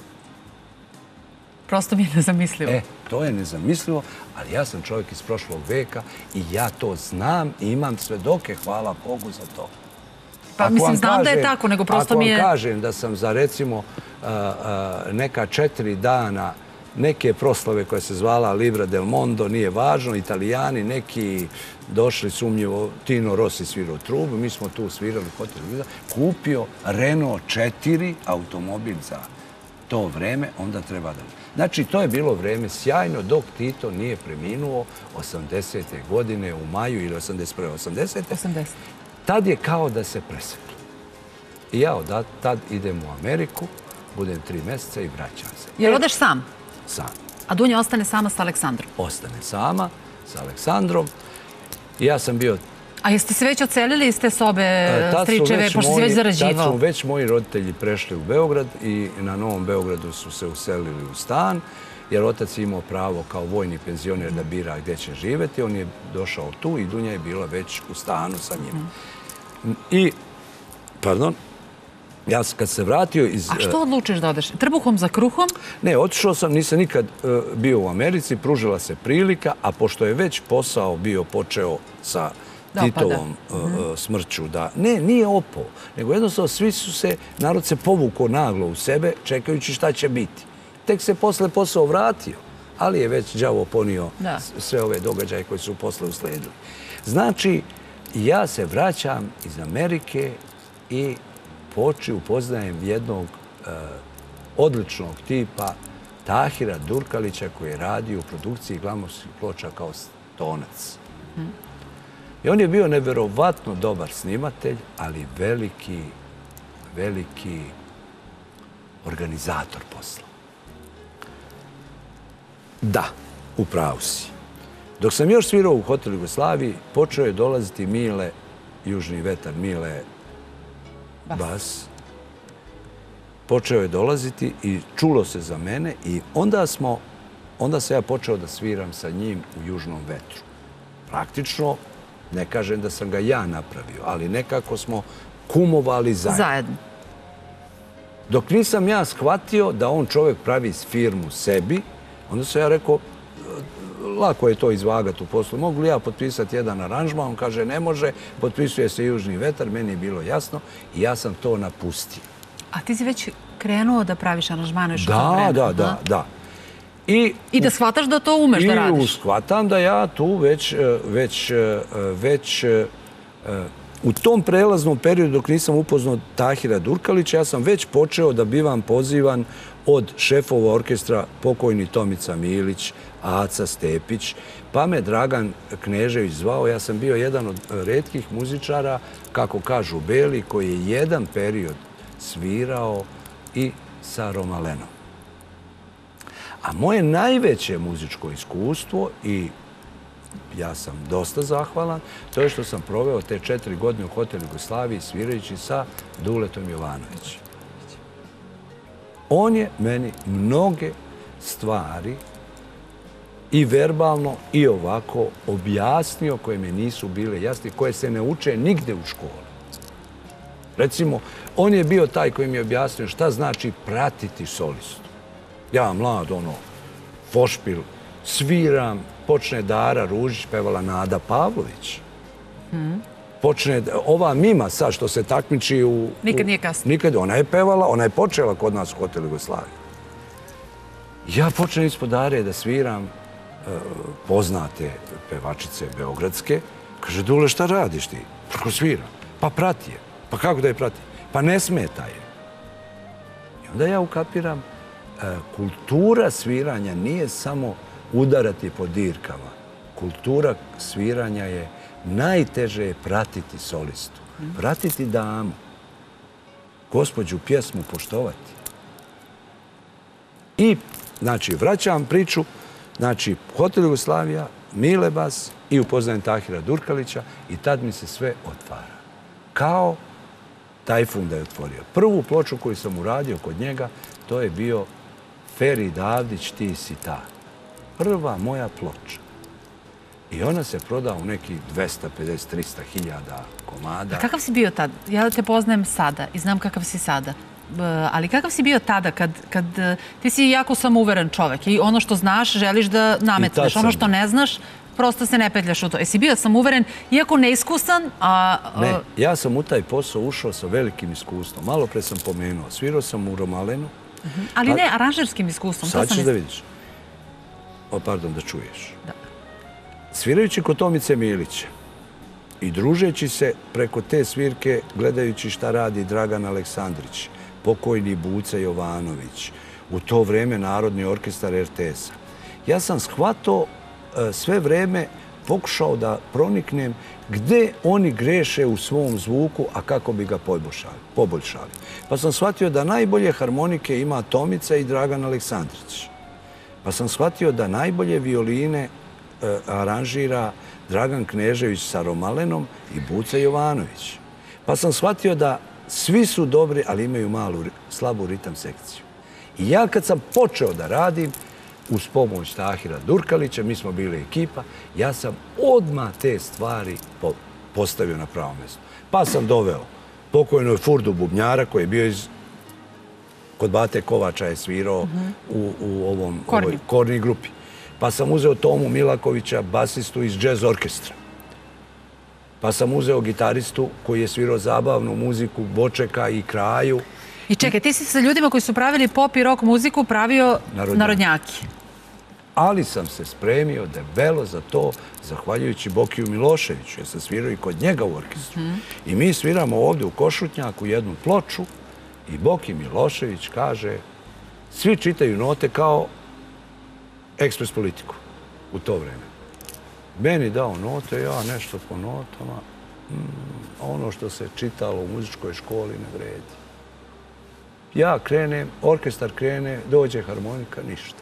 Prosto mi je nezamislivo. To je nezamislivo, ali ja sam čovjek iz prošlog veka i ja to znam i imam svedoke, hvala Bogu za to. Pa mislim, znam da je tako, nego prosto mi je... Ako vam kažem da sam za recimo neka 4 dana neke proslave koja se zvala Libra del Mondo, nije važno, Italijani, neki došli sumnjivo, Tino Rossi svirao trubu, mi smo tu svirali hotel, kupio Renault 4 automobil za to vreme, onda treba da... Znači, to je bilo vreme sjajno dok Tito nije preminuo 80. godine u maju ili 81. 80. 80. Tad je kao da se preseklo. I ja tad idem u Ameriku, budem 3 mjeseca i vraćam se. Jel odeš sam? Sam. A Dunja ostane sama sa Aleksandrom? Ostane sama sa Aleksandrom. I ja sam bio... A jeste se već ocelili iz te sobe stričeve, pošto si već zarađivao? Tad su već moji roditelji prešli u Beograd i na Novom Beogradu su se uselili u stan, jer otac je imao pravo kao vojni penzioner da bira gdje će živjeti. On je došao tu i Dunja je bila već u stanu sa njim. I, pardon, ja kad se vratio iz... A što odlučiš da odeš? Trbuhom za kruhom? Ne, otišao sam, nisam nikad bio u Americi, pružila se prilika, a pošto je već posao bio počeo sa Titovom smrću, da... Ne, nije opao, nego jednostavno svi su se, narod se povukao naglo u sebe, čekajući šta će biti. Tek se posle posao vratio, ali je već đavo ponio sve ove događaje koji su posle usledili. Znači, ja se vraćam iz Amerike i upoznajem jednog odličnog tipa Tahira Durkalića koji je radio u produkciji glamurskih ploča kao tonac. I on je bio neverovatno dobar snimatelj, ali veliki organizator posla. Da, u pravu si. Dok sam još svirao u hotelu Jugoslaviji, počeo je dolaziti Mile, Južni vetar, Mile Bas. Počeo je dolaziti i čulo se za mene i onda sam ja počeo da sviram sa njim u Južnom vetru. Praktično, ne kažem da sam ga ja napravio, ali nekako smo kumovali zajedno. Dok nisam ja shvatio da on čovjek pravi firmu sebi, onda sam ja rekao, lako je to izvagati u poslu. Mogu li ja potpisati jedan aranžman? On kaže, ne može, potpisuje se Južni vetar, meni je bilo jasno i ja sam to napustio. A ti si već krenuo da praviš aranžmane još u to vreme? Da. I da shvataš da to umeš da radiš? I shvatam da ja tu već u tom prelaznom periodu dok nisam upoznao Tahira Durkalića, ja sam već počeo da bivam pozivan od šefova orkestra pokojni Tomica Milić, Aca Stepić, pa me Dragan Knežević zvao. Ja sam bio jedan od retkih muzičara, kako kažu Beli, koji je jedan period svirao i sa Romalenom. A moje najveće muzičko iskustvo, i ja sam dosta zahvalan, to je što sam proveo te 4 godine u hotelu Jugoslaviji svirajući sa Duletom Jovanovićem. On je meni mnoge stvari i verbalno i ovako objasnio koje me nisu bile jasne, koje se ne uče nigde u školi. Recimo, on je bio taj koji mi je objasnio šta znači pratiti solistu. Ja, mlad, fošpil, sviram, počne Dara Ružić, pevala Nada Pavlović. Počne, ova Mima sad što se takmiči u... Nikad nije kasno. Nikad, ona je pevala, ona je počela kod nas u hotelu Jugoslaviji. Ja počnem ispod Dare da sviram poznate pevačice beogradske. Kaže, Dule, šta radiš ti? Kako sviram? Pa prati je. Pa kako da je prati? Pa ne smeta je. I onda ja ukapiram, kultura sviranja nije samo udarati po dirkama. Kultura sviranja je najteže je pratiti solistu. Pratiti damu. Gospođu pjesmu poštovati. I, znači, vraćam priču, znači, Hotel Jugoslavija, Milebas i upoznajem Tahira Durkalića i tad mi se sve otvara. Kao Tajfun da je otvorio. Prvu ploču koju sam uradio kod njega, to je bio Ferid Avdić, Ti si ta. Prva moja ploča. I ona se proda u nekih 250-300 hiljada komada. A kakav si bio tad? Ja te poznajem sada i znam kakav si sada. Ali kakav si bio tada kad ti si jako samouveren čovek i ono što znaš želiš da nametneš. Ono što ne znaš, prosto se ne petljaš u to. Jesi bio samouveren, iako neiskusan, a... Ne, ja sam u taj posao ušao sa velikim iskustvom. Malo pre sam pomenuo. Svirao sam u Romalenu. Ali ne, aranžerskim iskustvom. Sad ćeš da vidiš. Pardon, da čuješ. Svirajući kod Tomice Milića i družeći se preko te svirke, gledajući šta radi Dragan Aleksandrić, pokojni Buca Jovanović, u to vreme Narodni orkestar RTS-a. Ja sam shvatao sve vreme, pokušao da proniknem gde oni greše u svom zvuku, a kako bi ga poboljšali. Pa sam shvatio da najbolje harmonike ima Tomica i Dragan Aleksandrić. Pa sam shvatio da najbolje violine aranžira Dragan Knežević sa Romalenom i Buca Jovanović. Pa sam shvatio da svi su dobri, ali imaju malu, slabu ritam sekciju. I ja kad sam počeo da radim, uz pomoć Tahira Durkalića, mi smo bili ekipa, ja sam odmah te stvari postavio na pravo mjesto. Pa sam doveo pokojnog Furdu Bubnjara, koji je bio kod Bate Kovača je svirao u ovom Korni grupi. Pa sam uzeo Tomu Milakovića, basistu iz jazz orkestra. Pa sam uzeo gitaristu koji je svirao zabavnu muziku, Bočeka i Kraju. I čekaj, ti si sa ljudima koji su pravili pop i rock muziku pravio narodnjaki. Ali sam se spremio debelo za to, zahvaljujući Bokiju Miloševiću, jer sam svirao i kod njega u orkestru. I mi sviramo ovdje u Košutnjaku jednu ploču i Boki Milošević kaže, svi čitaju note kao Ekspres Politiku u to vreme. Meni dao note, ja nešto po notama, ono što se čitalo u muzičkoj školi ne vredi. Ja krenem, orkestar krene, dođe harmonika, ništa.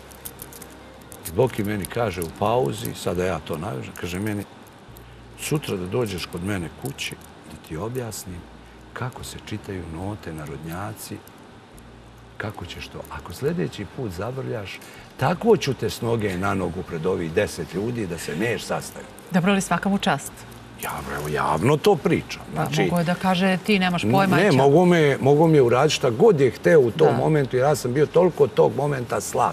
I Boki meni kaže u pauzi, sada ja to navežem, kaže meni, sutra da dođeš kod mene kući, da ti objasnim kako se čitaju note, narodnjaci, kako ćeš to. Ako sljedeći put zavrljaš, tako ću te s noge na nogu pred ovih 10 ljudi da se neš sastaviti. Dobro li svaka mu čast? Javno to pričam. Mogu je da kaže ti nemaš pojma. Ne, mogu mi je uraditi šta god je hteo u tom momentu, jer ja sam bio toliko tog momenta slab.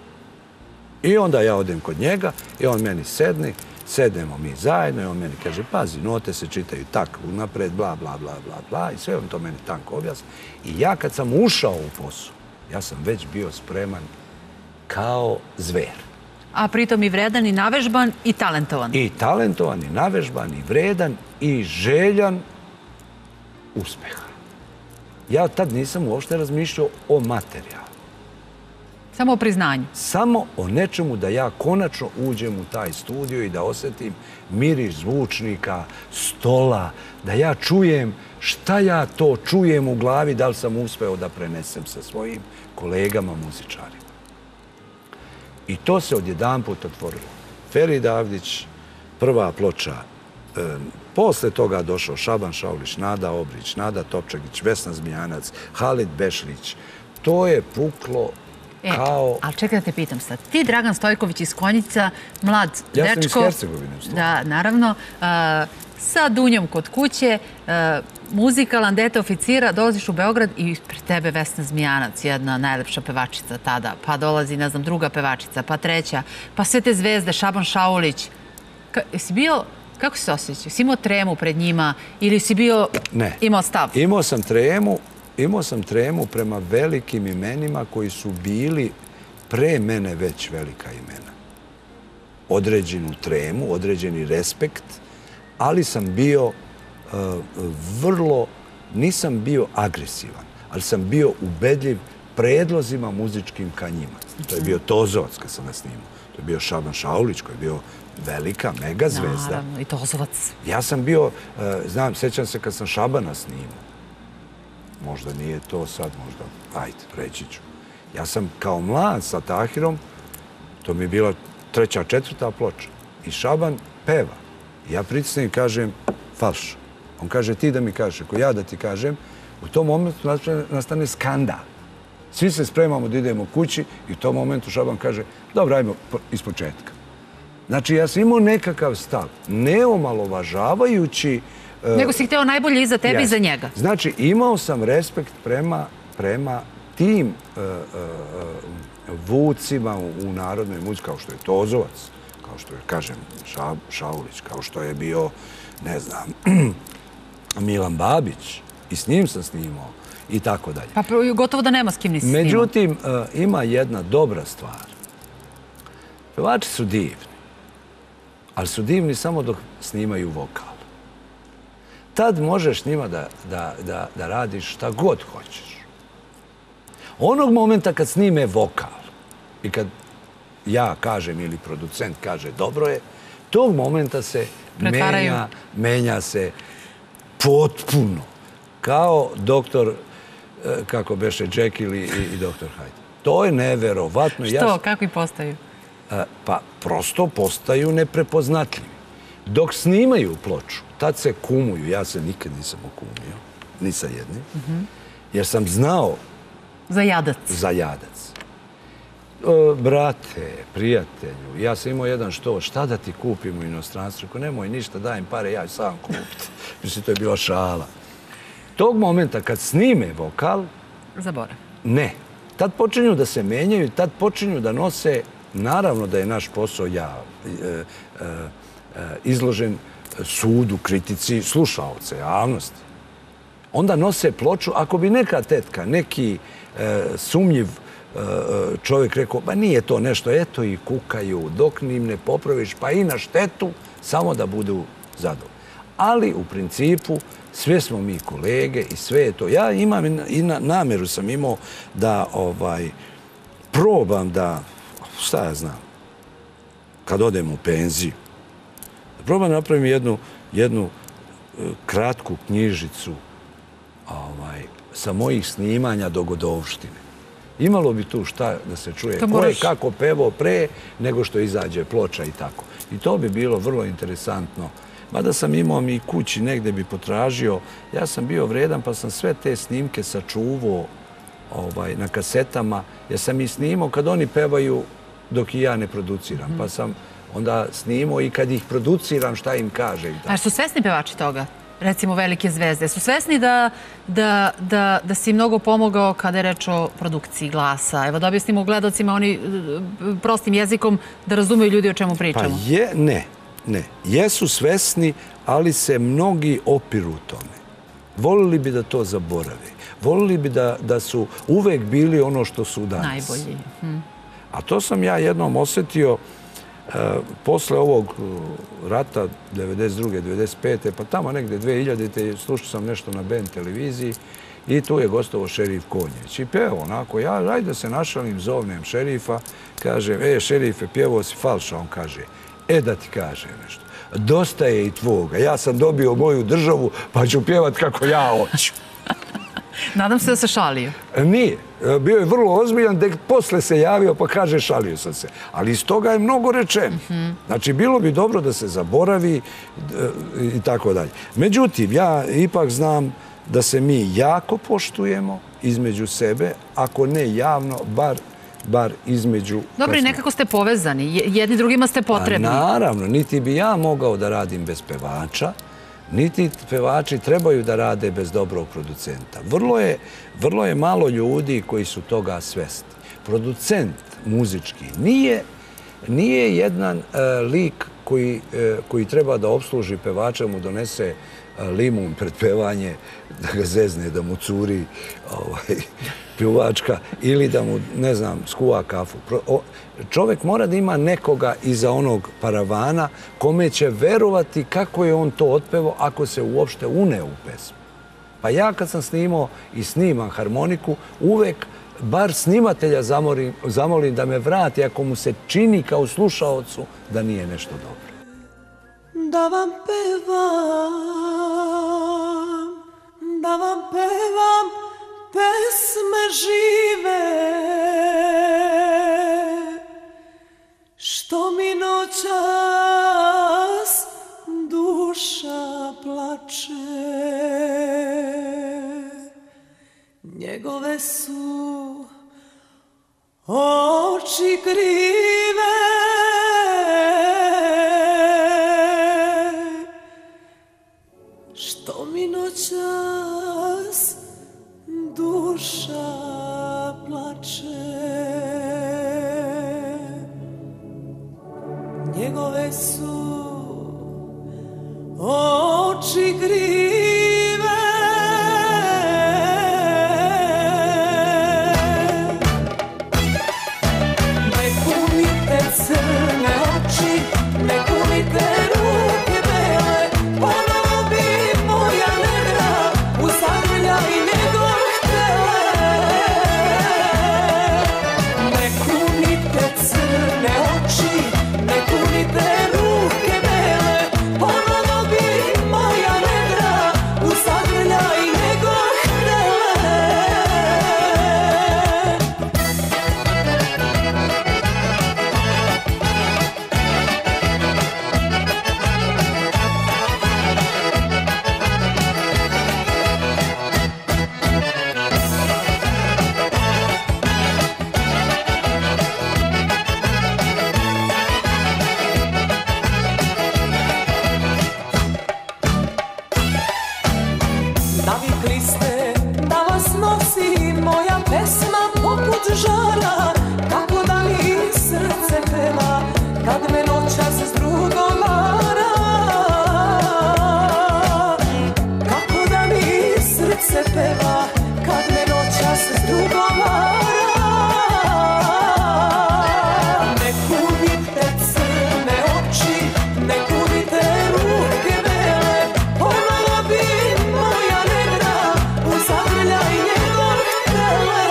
I onda ja odem kod njega i on meni sednemo mi zajedno i on meni kaže, pazi, note se čitaju tako, unapred, bla, bla, bla, bla, bla, i sve on to meni tanko objasni. I ja kad sam ušao u posao, ja sam već bio spreman kao zver. A pritom i vredan, i navežban, i talentovan. I talentovan, i navežban, i vredan, i željan uspeha. Ja tad nisam uopšte razmišljao o materijalu. Samo o priznanju. Samo o nečemu da ja konačno uđem u taj studio i da osjetim miris zvučnika, stola, da ja čujem šta ja to čujem u glavi, da li sam uspeo da prenesem sa svojim kolegama muzičarima. I to se odjedanput otvorilo. Ferid Avdić, prva ploča. Posle toga došao Šaban Šaulić, Nada Obrić, Nada Topčagić, Vesna Zmijanac, Halid Bešlić. To je puklo kao... Ali čekaj da te pitam sad. Ti, Dragan Stojković iz Konjica, mlad dečko... Ja sam iz Hercegovine. Da, naravno. Sa Dunjom kod kuće, muzikalan, dete oficira, dolaziš u Beograd i pred tebe Vesna Zmijanac, jedna najlepša pevačica tada. Pa dolazi, ne znam, druga pevačica, pa treća, pa sve te zvezde, Šaban Šaulić. Jesi bio... Kako si se osjećao? Si imao tremu pred njima ili si bio... Ne. Imao stav? Imao sam tremu prema velikim imenima koji su bili pre mene već velika imena. Određenu tremu, određeni respekt, ali sam bio nisam bio agresivan, ali sam bio ubedljiv predlozima muzičkim ka njima. To je bio Tozovac kad sam ga snimao. To je bio Šaban Šaulić koji je bio velika, mega zvezda. Naravno, i Tozovac. Ja sam bio, sjećam se kad sam Šabana snimao. Možda nije to sad, možda, ajde, reći ću. Ja sam kao mlad sa Tahirom, to mi je bila 3., 4. ploča. I Šaban peva. Ja pritisnem i kažem falš. On kaže ti da mi kažeš, ako ja da ti kažem, u tom momentu nastane skandal. Svi se spremamo da idemo kući i u tom momentu Šaban kaže dobro, ajmo iz početka. Znači, ja sam imao nekakav stav, neomalovažavajući... Nego si hteo najbolje i za tebe i za njega. Znači, imao sam respekt prema tim vucima u narodnoj muzici, kao što je Tozovac, kao što je, kažem, Šaulić, kao što je bio, ne znam, Milan Babić, i s njim sam snimao, i tako dalje. Pa gotovo da nema s kim nisi snimao. Međutim, ima jedna dobra stvar. Pevači su divni, ali su divni samo dok snimaju vokal. Tad možeš s njima da radiš šta god hoćeš. Onog momenta kad snime vokal i kad ja kažem ili producent kaže dobro je, tog momenta se menja se potpuno. Kao doktor, kako beše, Jekyll i doktor Hyde. To je neverovatno. Što? Kako i postaju? Pa prosto postaju neprepoznatljivi. Dok snimaju ploču, tad se kumuju. Ja se nikad nisam okumio, ni sa jednim, jer sam znao za jadac. Za jadac. Brate, prijatelju, ja sam imao jedan šta da ti kupim u inostranstvu? Ako nemoj ništa, dajem pare, ja ću sam kupiti. Mislim, to je bila šala. Tog momenta kad snime vokal... Zaborav. Ne. Tad počinju da se menjaju, tad počinju da nose, naravno da je naš posao izložen sudu, kritici, slušaoce, javnosti. Onda nose ploču, ako bi neka tetka, neki sumnjiv čovjek rekao, ba nije to nešto, eto i kukaju, dok im ne popraviš, pa i na štetu, samo da budu zadovoljni. Ali u principu sve smo mi kolege i sve je to. Ja imam i namjeru sam imao da probam da, šta ja znam, kad odem u penziju, da probam napravim jednu kratku knjižicu sa mojih snimanja dogodovštine. Imalo bi tu šta da se čuje ko je kako pevao pre nego što izađe ploča i tako. I to bi bilo vrlo interesantno. Mada sam imao mi kući, negde bi potražio. Ja sam bio vredan pa sam sve te snimke sačuvao na kasetama. Jer sam ih snimao kad oni pevaju dok i ja ne produciram. Pa sam onda snimao i kad ih produciram šta im kaže. A su svesni pevači toga? Recimo velike zvezde. Su svesni da si mnogo pomogao kada je reč o produkciji glasa? Evo da objasnimo gledalcima oni prostim jezikom da razumeju ljudi o čemu pričamo. Pa ne. Jesu svesni, ali se mnogi opiru tome. Volili bi da to zaborave. Volili bi da su uvek bili ono što su danas. Najbolji. A to sam ja jednom osjetio posle ovog rata 92. 95. pa tamo negde 2000. slušao sam nešto na BN televiziji i tu je gostovo šerif Konjević. I peo onako, ajde da se našalim, zovnem šerifa, kažem, šerife, pjevao si falša, on kaže, da ti kažem nešto, dosta je i tvoga, ja sam dobio moju državu pa ću pjevat kako ja hoću. Nadam se da se šalio. Nije. Bio je vrlo ozbiljan, tek posle se javio pa kaže šalio sam se. Ali iz toga je mnogo rečeno. Znači, bilo bi dobro da se zaboravi i tako dalje. Međutim, ja ipak znam da se mi jako poštujemo između sebe, ako ne javno, bar između... Dobro, i nekako ste povezani. Jedni drugima ste potrebni. Naravno, niti bi ja mogao da radim bez pevača, niti pevači trebaju da rade bez dobrog producenta. Vrlo je malo ljudi koji su toga svesni. Producent muzički nije jedan lik koji treba da obsluži pevača, mu donese limun pred pevanje, da ga zezne, da mu curi pljuvačka ili da mu, ne znam, skuva kafu. Čovjek mora da ima nekoga iza onog paravana kome će verovati kako je on to otpevao ako se uopšte une u pesmu. Pa ja kad sam snimao i snimam harmoniku, uvek bar snimatelja zamolim da me vrati ako mu se čini kao slušaocu da nije nešto dobro. Da vam pevam pesme žive, njegove su oči krive, što mi noćas duša plače. Njegove su oči krive, ne kunite crne oči, ne kunite ruke bele, ponovo bi moja negra u zagrljaj njegov htele. Ne kunite crne oči, ne kunite ruke bele, ponovo bi moja negra u zagrljaj njegov htele. Navikli ste da vas nosi moja pesma poput žara, kako da mi srce peva kad me noćas s drugom vara. Kako da mi srce peva kad me noćas s drugom vara. Ne kunite crne oči, ne kunite ruke bele, ponovo bi moja negra u zagrljaj njegov htele.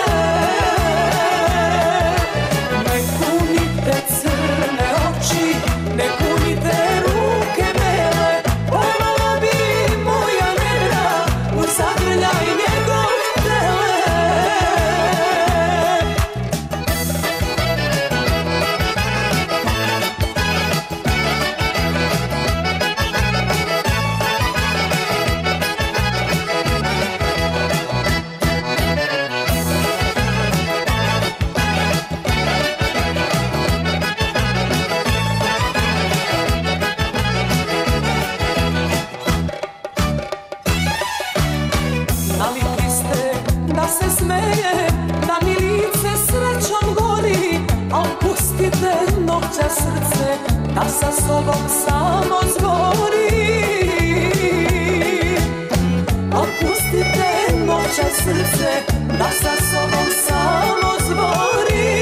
Ne kunite crne oči, ne kunite ruke bele, ponovo bi moja negra u zagrljaj njegov htele. Navikli ste da se smeje, da mi lice srećom gori, al pustite noća srce da sa sobom samo zbori. Al pustite noća srce da sa sobom samo zbori.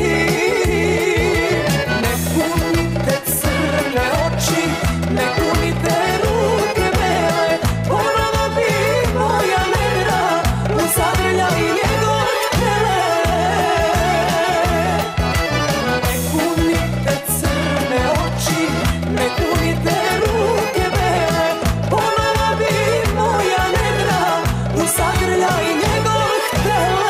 Ne kunite crne oči, ne kunite ruke bele, ponovo bi moja negra u zagrljaj njegov htele. Ne kunite crne oči, ne kunite ruke bele, ponovo bi moja negra u zagrljaj njegov htele.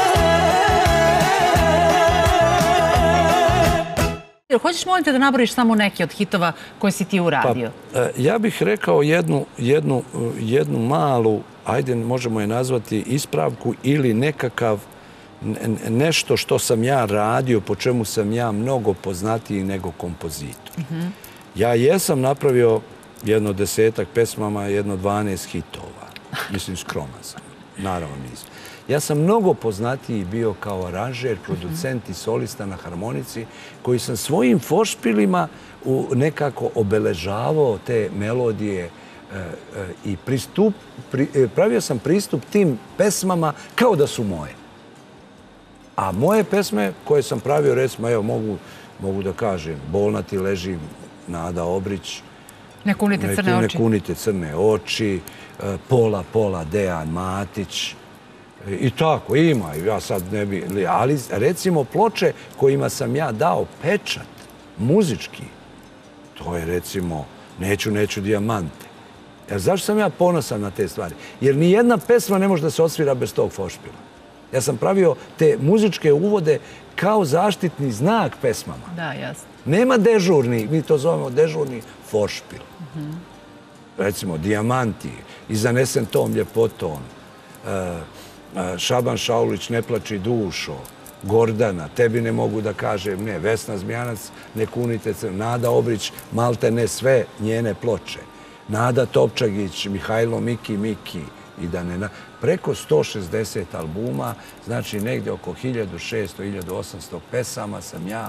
Hoćeš, molim te, da nabrojiš samo neke od hitova koje si ti uradio? Ja bih rekao jednu malu, ajde možemo je nazvati ispravku ili nekakav nešto što sam ja radio, po čemu sam ja mnogo poznatiji nego kompozitor. Ja jesam napravio jedno 10-ak pesmama, jedno 12 hitova. Mislim, skroman sam. Naravno nisam. Ja sam mnogo poznatiji bio kao aranžer, producent i solista na harmonici, koji sam svojim foršpilima nekako obeležavao te melodije i pravio sam pristup tim pesmama kao da su moje. A moje pesme koje sam pravio, recimo, evo, mogu da kažem, Bolna ti ležim, Nada Obrić, Ne kunite crne oči. Ne kunite crne oči, Pola, Pola, Dejan Matić. I tako, ima, ja sad ne bi... Ali recimo ploče kojima sam ja dao pečat, muzički, to je recimo Neću dijamante. Jer zašto sam ja ponosan na te stvari? Jer ni jedna pesma ne može da se osvira bez tog foršpila. Ja sam pravio te muzičke uvode kao zaštitni znak pesmama. Da, jasno. Nema dežurni, mi to zovemo dežurni foršpil. Recimo, Dijamanti, I zanesen tom ljepotom, Šaban Šaulić, Ne plači dušo, Gordana, tebi ne mogu da kažem ne, Vesna Zmijanac, Ne kunite se, Nada Obrić, malte ne sve njene ploče, Nada Topčagić, Mihajlo Miki, i da ne... Preko 160 albuma, znači negdje oko 1600-1800 pesama sam ja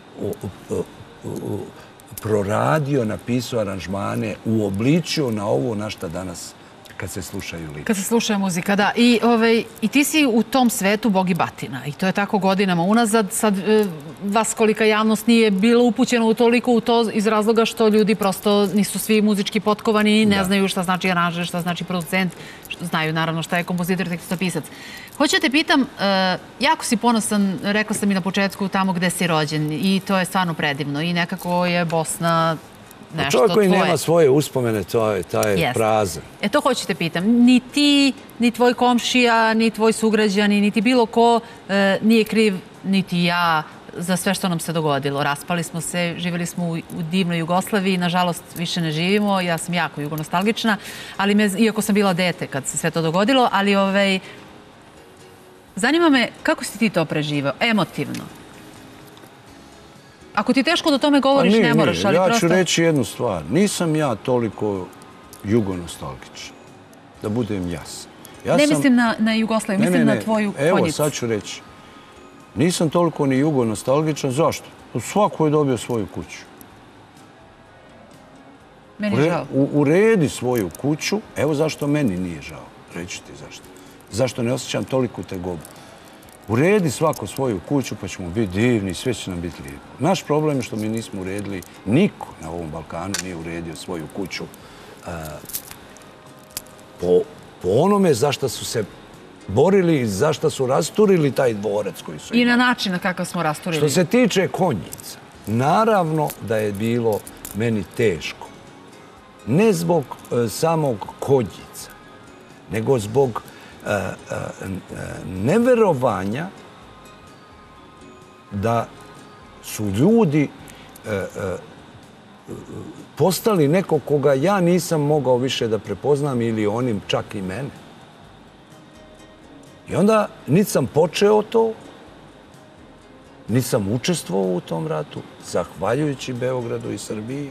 proradio, napisao aranžmane, uobličio na ovo na šta danas kad se slušaju liče. Kad se sluša muzika, da. I ti si u tom svetu bog i batina. I to je tako godinama unazad. Sad vas kolika javnost nije bila upućena toliko u to iz razloga što ljudi prosto nisu svi muzički potkovani i ne znaju šta znači aranžer, šta znači producent. Znaju naravno šta je kompozitor, tekstopisac. Hoću da te pitam, jako si ponosan, rekla sam i na početku, tamo gde si rođen. I to je stvarno predivno. I nekako je Bosna... Čovjek koji nema svoje uspomene, taj je prazan. To hoću te pitam. Ni ti, ni tvoj komšija, ni tvoj sugrađani, niti bilo ko nije kriv, niti ja, za sve što nam se dogodilo. Raspali smo se, živjeli smo u divnoj Jugoslaviji, nažalost više ne živimo, ja sam jako jugonostalgična, ali iako sam bila dete kad se sve to dogodilo, ali zanima me kako si ti to preživao, emotivno? Ako ti teško da o tome govoriš, ne moraš, ali prosto... Ja ću reći jednu stvar. Nisam ja toliko jugonostalgičan, da budem jasan. Ne mislim na Jugoslaviju, mislim na tvoju konjicu. Evo, sad ću reći. Nisam toliko ni jugonostalgičan. Zašto? Svako je dobio svoju kuću. Meni je žao. Uredi svoju kuću. Evo zašto meni nije žao. Reći ti zašto. Zašto ne osjećam toliku tegobu. Uredi svako svoju kuću pa ćemo biti divni, sve će nam biti lijepo. Naš problem je što mi nismo uredili, niko na ovom Balkanu nije uredio svoju kuću po onome zašto su se borili i zašto su rasturili taj dvorac koji su imali. I na način na kakav smo rasturili. Što se tiče Konjica, naravno da je bilo meni teško. Ne zbog samog Konjica, nego zbog neverovanja da su ljudi postali neko koga ja nisam mogao više da prepoznam ili onim čak i mene. I onda niti sam počeo to, niti sam učestvovao u tom ratu, zahvaljujući Beogradu i Srbiji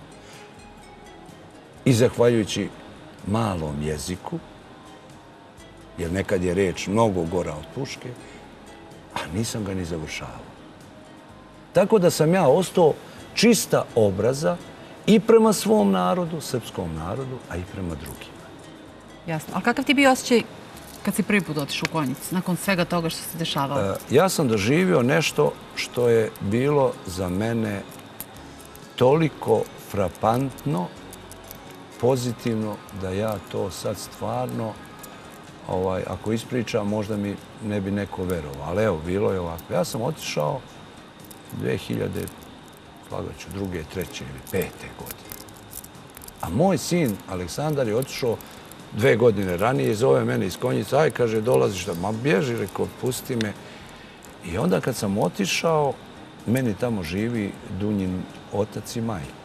i zahvaljujući malom jeziku, jer nekad je reč mnogo gora od puške, a nisam ga ni završavao. Tako da sam ja ostao čista obraza i prema svom narodu, srpskom narodu, a i prema drugima. Jasno. Ali kakav ti bio osjećaj kad si prvi put otišao u Konjic, nakon svega toga što se dešavalo? Ja sam doživio nešto što je bilo za mene toliko frapantno, pozitivno, da ja to sad stvarno, ako ispričam, možda mi ne bi neko verovao. Ali evo, bilo je ovako. Ja sam otišao 2000, slagaću, 2., 3. ili 5. godine. A moj sin, Aleksandar, je otišao 2 godine ranije, zove mene iz Konjica, aj, kaže, dolaziš da, ma bježi, rekao, pusti me. I onda kad sam otišao, meni tamo živi Dunjin otac i majka.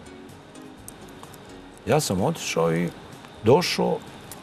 Ja sam otišao i došao,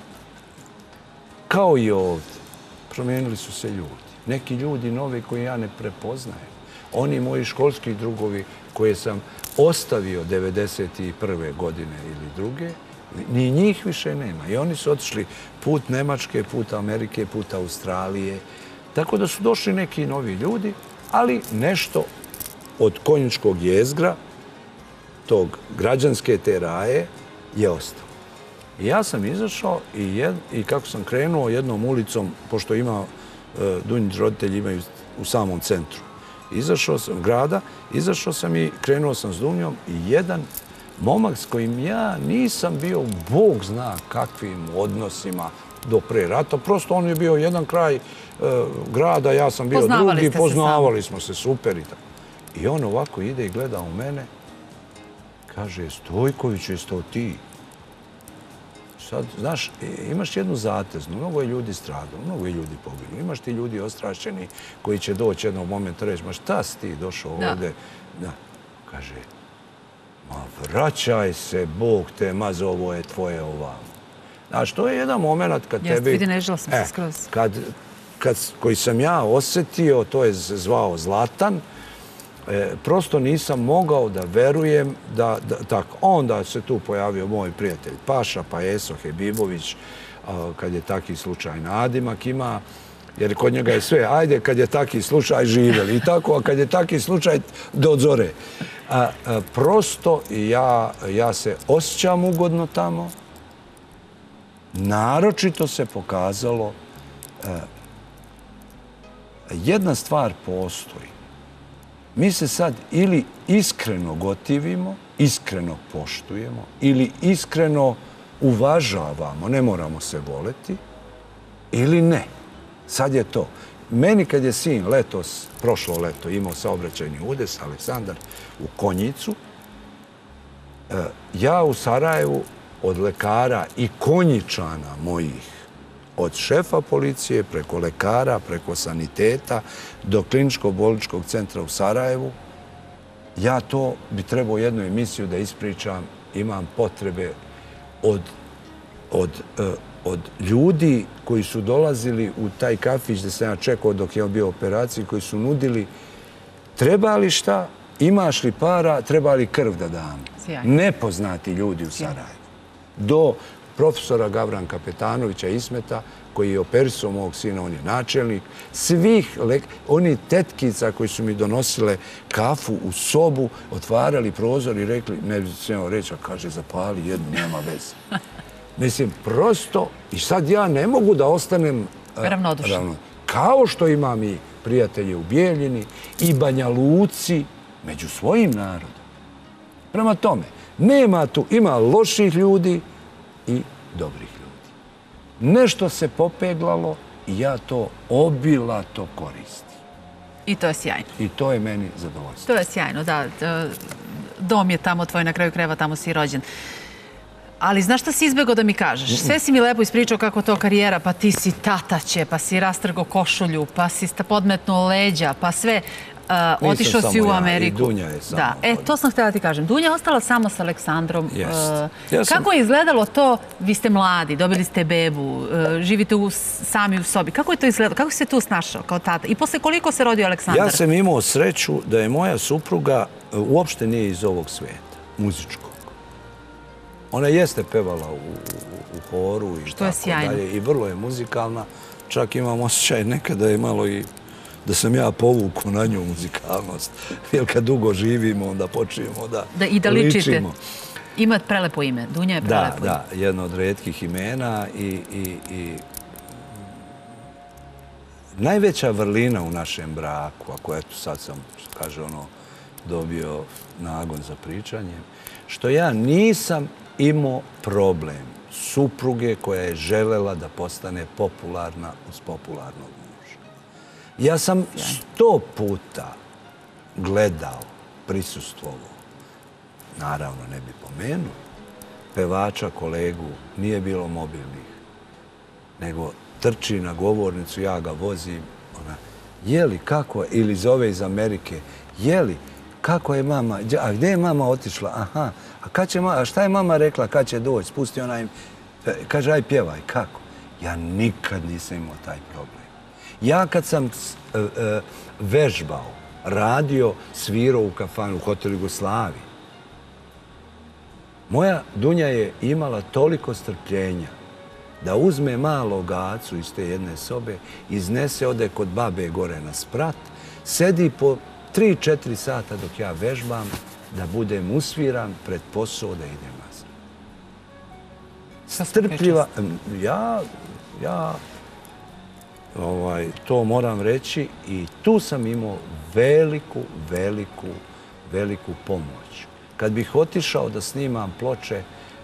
kao i ovdje. Promijenili su se ljudi. Neki ljudi novi koji ja ne prepoznajem. Oni moji školski drugovi koje sam ostavio 1991. godine ili druge, ni njih više nema. I oni su otišli put Nemačke, put Amerike, put Australije. Tako da su došli neki novi ljudi, ali nešto od konjičkog jezgra, tog građanske te raje, je ostalo. I ja sam izašao i kako sam krenuo jednom ulicom, pošto Dunjić roditelji imaju u samom centru, izašao sam grada, izašao sam i krenuo sam s Dunjom i jedan momak s kojim ja nisam bio, Bog zna kakvim odnosima do pre rata. Prosto on je bio jedan kraj grada, ja sam bio drugi, poznavali smo se super i tako. I on ovako ide i gleda u mene, kaže, Stojković, jesi to ti? Sad, znaš, imaš jednu zateznu, mnogo je ljudi stradalo, mnogo je ljudi poginulo. Imaš ti ljudi ostrašćeni koji će doći jednog momenta reći, ma šta si ti došao ovdje? Kaže, ma vraćaj se, Bog te mazo, ovo je tvoje ovamo. Znaš, to je jedan moment kad tebi... Vidi, nežila sam se skroz. Koji sam ja osjetio, to je zvao Zlatan, prosto nisam mogao da verujem da tako. Onda se tu pojavio moj prijatelj Paša, pa Eso Hebibović, kad je taki slučaj nadimak ima, jer kod njega je sve, ajde kad je taki slučaj živjeli i tako, a kad je taki slučaj do zore. Prosto ja se osjećam ugodno tamo. Naročito se pokazalo, jedna stvar postoji. Mi se sad ili iskreno gotivimo, iskreno poštujemo, ili iskreno uvažavamo, ne moramo se voleti, ili ne. Sad je to. Meni kad je sin letos, prošlo leto, imao saobraćajni udes, Aleksandar, u Konjicu, ja u Sarajevu od lekara i konjičana mojih, od šefa policije, preko lekara, preko saniteta, do kliničko-bolničkog centra u Sarajevu, ja to bi trebao jednu emisiju da ispričam, imam potrebe od ljudi koji su dolazili u taj kafić gdje sam ja čekao dok je on bio u operaciji, koji su nudili treba li šta, imaš li para, treba li krv da dam. Nepoznati ljudi u Sarajevu. Do profesora Gavranka Petanovića Ismeta, koji je operisao mog sina, on je načelnik, svih oni tetkica koji su mi donosile kafu u sobu, otvarali prozor i rekli, ne bi smjelo reći, a kaže, zapali jednu, nema veze. Mislim, prosto, i sad ja ne mogu da ostanem ravnodušan. Kao što imam i prijatelje u Bijeljini i Banja Luci među svojim narodom. Prema tome, nema tu, ima loših ljudi i dobrih ljudi. Nešto se popeglalo i ja to obilato koristim. I to je sjajno. I to je meni zadovoljstvo. To je sjajno, da. Dom je tamo tvoj, na kraju krajeva, tamo si rođen. Ali znaš šta si izbjegao da mi kažeš? Sve si mi lepo ispričao kako to karijera, pa ti si tataće, pa si rastrgo košulju, pa si podmetnuo leđa, pa sve. Otišao si u Ameriku. I Dunja je samo. Da, to sam htjela ti kažem. Dunja je ostala samo s Aleksandrom. Kako je izgledalo to? Vi ste mladi, dobili ste bebu, živite sami u sobi. Kako je to izgledalo? Kako si se tu snašao kao tata? I posle koliko se rodio Aleksandar? Ja sam imao sreću da je moja supruga uopšte nije iz ovog svijeta, muzičkog. Ona jeste pevala u horu i tako dalje. I vrlo je muzikalna. Čak imam osjećaj nekada je malo i da sam ja povukao na nju muzikalnost. Jer kad dugo živimo, onda počnemo da ličimo. I da ličite. Ima prelepo ime. Dunja je prelepo ime. Da, jedno od retkih imena i najveća vrlina u našem braku, ako eto sad sam, kaže ono, dobio nagon za pričanje, što ja nisam imao problem supruge koja je želela da postane popularna uz popularnog muža. Ja sam 100 puta gledao, prisustvovao, naravno ne bi pomenuo, pevača, kolegu, nije bilo mobilnih, nego trči na govornicu, ja ga vozim, ona, jeli, kako je, ili zove iz Amerike, jeli, kako je mama, a gdje je mama otišla, aha, a šta je mama rekla, kad će doći, spusti onaj, kaže, aj pjevaj, kako? Ja nikad nisam imao taj problem. Ja kad sam vežbao, radio, svirao u kafanu, u hotelu Jugoslaviji, moja Dunja je imala toliko strpljenja da uzme malog Acu iz te jedne sobe, iznese, ode kod babe gore na sprat, sedi po 3-4 sata dok ja vežbam, da budem usviran pred posao da idem nazad. Strpljiva, ja to moram reći i tu sam imao veliku pomoć. Kad bih otišao da snimam ploče,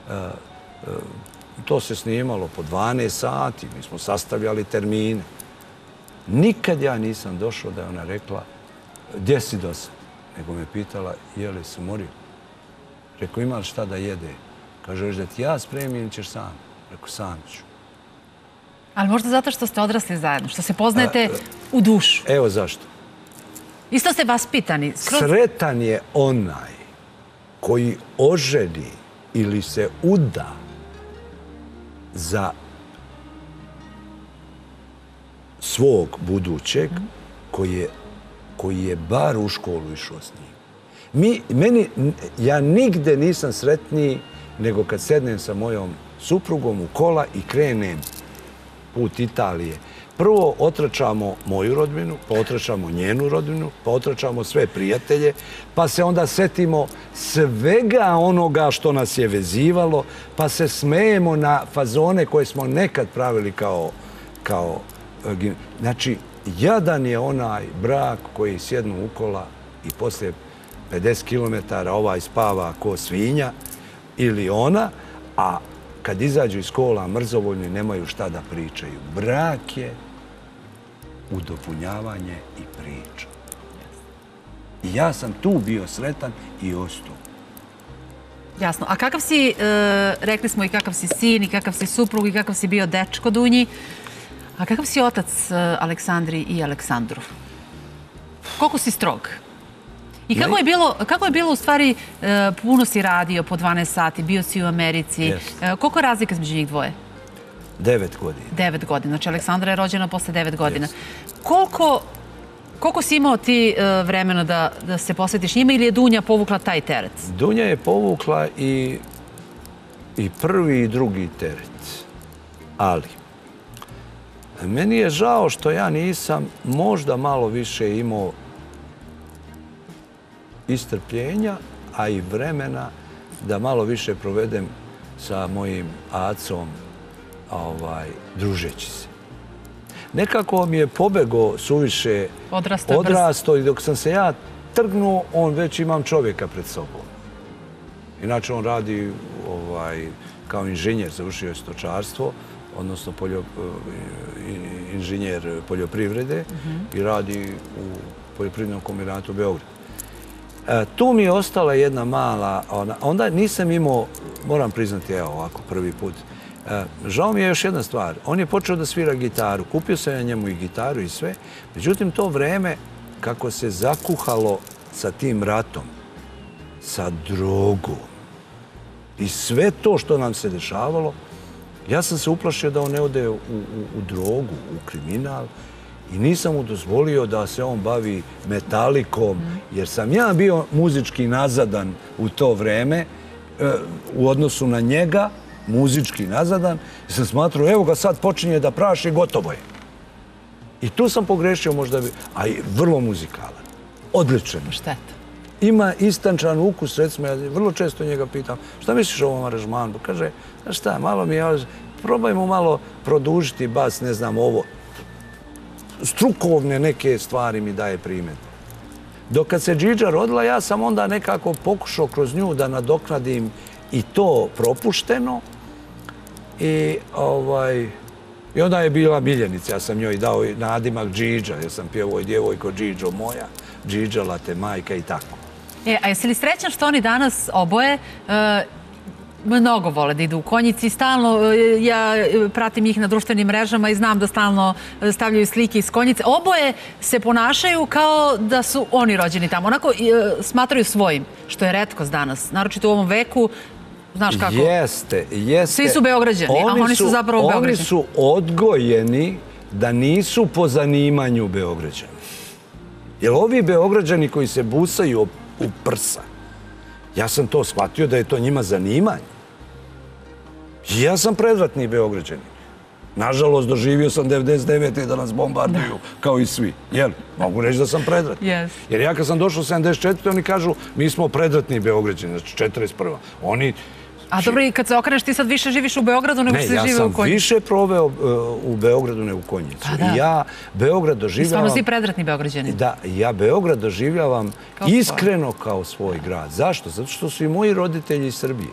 to se snimalo po 12 sati, mi smo sastavljali termine. Nikad ja nisam došao da je ona rekla gdje si do sad? Nego me pitala, je li se umorio? Rekao, ima li šta da jede? Kaže, da ti ja spremim ili ćeš sam? Rekao, sam ću. Ali možda zato što ste odrasli zajedno, što se poznajete u dušu. Evo zašto. Isto ste vaspitani. Sretan je onaj koji oženi ili se uda za svog budućeg koji je bar u školu išao s njim. Ja nigde nisam sretniji nego kad sednem sa mojom suprugom u kola i krenem put Italije. Prvo otračamo moju rodbinu, pa otračamo njenu rodbinu, pa otračamo sve prijatelje, pa se onda setimo svega onoga što nas je vezivalo, pa se smejemo na fazone koje smo nekad pravili kao... Znači, jadan je onaj brak koji sjednu u kola i poslije 50 km ovaj spava ko svinja ili ona, a kad izađu iz kola mrzovoljni nemaju šta da pričaju. Brak je udopunjavanje i priča. I ja sam tu bio sretan i ostao. Jasno. A kakav si, rekli smo i kakav si sin, i kakav si suprug, i kakav si bio dečko Dunji, a kakav si otac Aleksandri i Aleksandru? Koliko si strog? I kako je bilo u stvari, puno si radio po 12 sati, bio si u Americi. Koliko je razlika između njih dvoje? 9 godina. 9 godina. Znači, Aleksandra je rođena posle 9 godina. Koliko si imao ti vremena da se posvetiš njima ili je Dunja povukla taj teret? Dunja je povukla i prvi i drugi teret. Ali, meni je žao što ja nisam možda malo više imao istrpljenja, a i vremena da malo više provedem sa mojim acom družeći se. Nekako mi je pobego suviše odrasto i dok sam se ja trgnuo, on već imam čovjeka pred sobom. Inače, on radi kao inženjer, završio je stočarstvo, odnosno inženjer poljoprivrede i radi u poljoprivrednom kombinatu u Beogradu. Tu mi je ostala jedna mala, onda nisam imao, moram priznati, evo ovako prvi put, žao mi je još jedna stvar. On je počeo da svira gitaru. Kupio sam ja njemu i gitaru i sve. Međutim, to vreme kako se zakuhalo sa tim ratom, sa drogom i sve to što nam se dešavalo, ja sam se uplašio da on ne ode u drogu, u kriminal i nisam mu dozvolio da se on bavi metalikom, jer sam ja bio muzički nazadan u to vreme u odnosu na njega, muzički nazadan, i sam smatrao, evo ga sad počinje da praši, gotovo je. I tu sam pogrešio možda bi, a i vrlo muzikalan, odličan. Šteta. Ima istančan ukus, recimo, ja vrlo često njega pitam, šta misliš o ovom aranžmanu? Kaže, znaš šta, malo mi je, probajmo malo produžiti bas, ne znam, ovo. Strukovne neke stvari mi daje primjer. Dok kad se Džidža rodila, ja sam onda nekako pokušao kroz nju da nadoknadim i to propušteno. I onda je bila miljenica. Ja sam njoj dao nadimak Džidža. Ja sam pjevao i djevojko Džidžo moja, Džidžala te majka i tako. A jesi li srećan što oni danas oboje mnogo vole da idu u konjici? Stalno, ja pratim ih na društvenim mrežama i znam da stalno stavljaju slike iz konjice. Oboje se ponašaju kao da su oni rođeni tamo. Onako smatraju svojim, što je retkost danas. Naročito u ovom veku, znaš kako? Jeste. Svi su Beograđani, a oni su zapravo Beograđani. Oni su odgojeni da nisu po zanimanju Beograđani. Jer ovi Beograđani koji se busaju u prsa, ja sam to shvatio da je to njima zanimanje. Ja sam predratni Beograđanin. Nažalost, doživio sam 99. da nas bombarduju, kao i svi. Jel? Mogu reći da sam predratni. Jer ja kad sam došao u 74. oni kažu, mi smo predratni Beograđani, znači 41. Oni... A dobro, i kad se okreneš, ti sad više živiš u Beogradu nego što si živio u Konjicu. Ne, ja sam više proveo u Beogradu nego u Konjicu. I ja Beograd doživljavam... I stvarno si predratni Beograđani. Da, ja Beograd doživljavam iskreno kao svoj grad. Zašto? Zato što su i moji roditelji iz Srbije.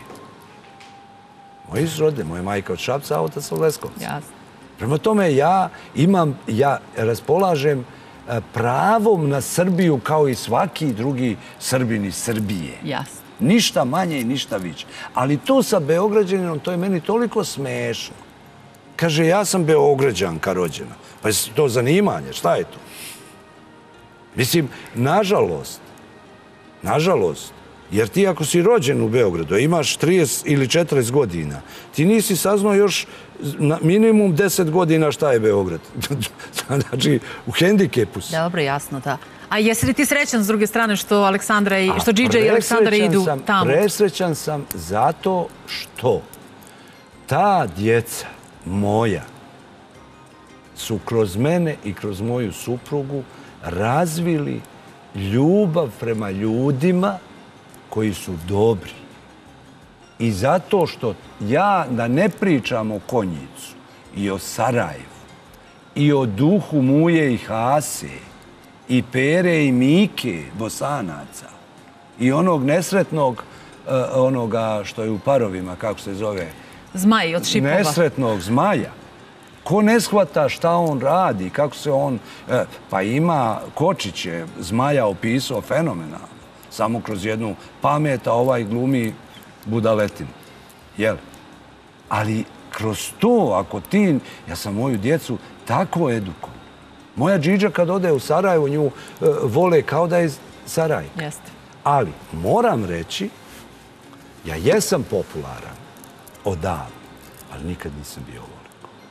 Moji roditelji, moja majka od Šapca, a otac od Leskovca. Jasno. Prema tome, ja raspolažem pravom na Srbiju kao i svaki drugi Srbin iz Srbije. Jasno. Ništa manje i ništa više. Ali to sa Beograđaninom, to je meni toliko smešno. Kaže, ja sam Beograđanka rođena. Pa je to zanimanje, šta je to? Mislim, nažalost, Jer ti ako si rođen u Beogradu, imaš 30 ili 40 godina, ti nisi saznao još minimum 10 godina šta je Beograd. Znači, u hendikepu si. Dobro, jasno, da. A jesi li ti srećan s druge strane što Aleksandra i što Džidža i Aleksandra idu tamo? Presrećan sam zato što ta djeca moja su kroz mene i kroz moju suprugu razvili ljubav prema ljudima koji su dobri. I zato što ja, da ne pričam o Konjicu i o Sarajevu i o duhu Muje i Hase i Pere i Mike, Bosanaca i onog nesretnog, onoga što je u Parovima, kako se zove? Zmaj od Šipova. Nesretnog zmaja. Ko ne shvata šta on radi, kako se on... Pa ima, Kočić je zmaja opisao fenomenalno. Samo kroz jednu pamet, a ovaj glumi budaletinu. Jel? Ali kroz to, ako ti... Ja sam moju djecu tako edukovan. Moja Džidža kad ode u Sarajevo, nju vole kao da je Sarajka. Jeste. Ali moram reći, ja jesam popularan odavno, ali nikad nisam bio ovoliko.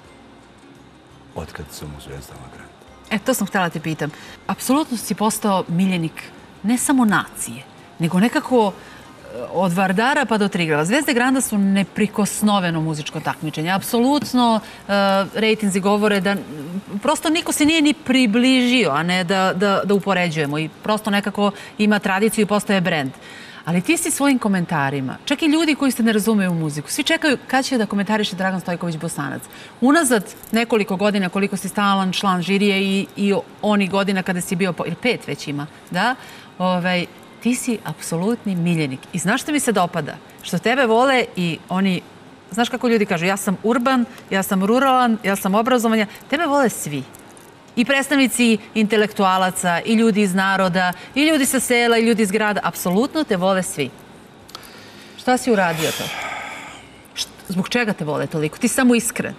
Otkad sam u Zvezdama Granda. To sam htjela te pitam. Apsolutno si postao miljenik ne samo nacije, nego nekako od Vardara pa do Triglava. Zvezde Granda su neprikosnoveno muzičko takmičenje. Apsolutno rejtinzi govore da prosto niko se nije ni približio, a ne da upoređujemo. I prosto nekako ima tradiciju i postaje brend. Ali ti si svojim komentarima, čak i ljudi koji se ne razumeju u muziku, svi čekaju kad će da komentariše Dragan Stojković Bosanac. Unazad nekoliko godina koliko si stalan član žirije i onih godina kada si bio, ili 5 već ima, da, ti si apsolutni miljenik. I znaš što mi se dopada? Što tebe vole i oni, znaš kako ljudi kažu, ja sam urban, ja sam ruralan, ja sam obrazovan, tebe vole svi. I predstavnici intelektualaca, i ljudi iz naroda, i ljudi sa sela, i ljudi iz grada. Apsolutno te vole svi. Šta si uradio to? Zbog čega te vole toliko? Ti si samo iskren.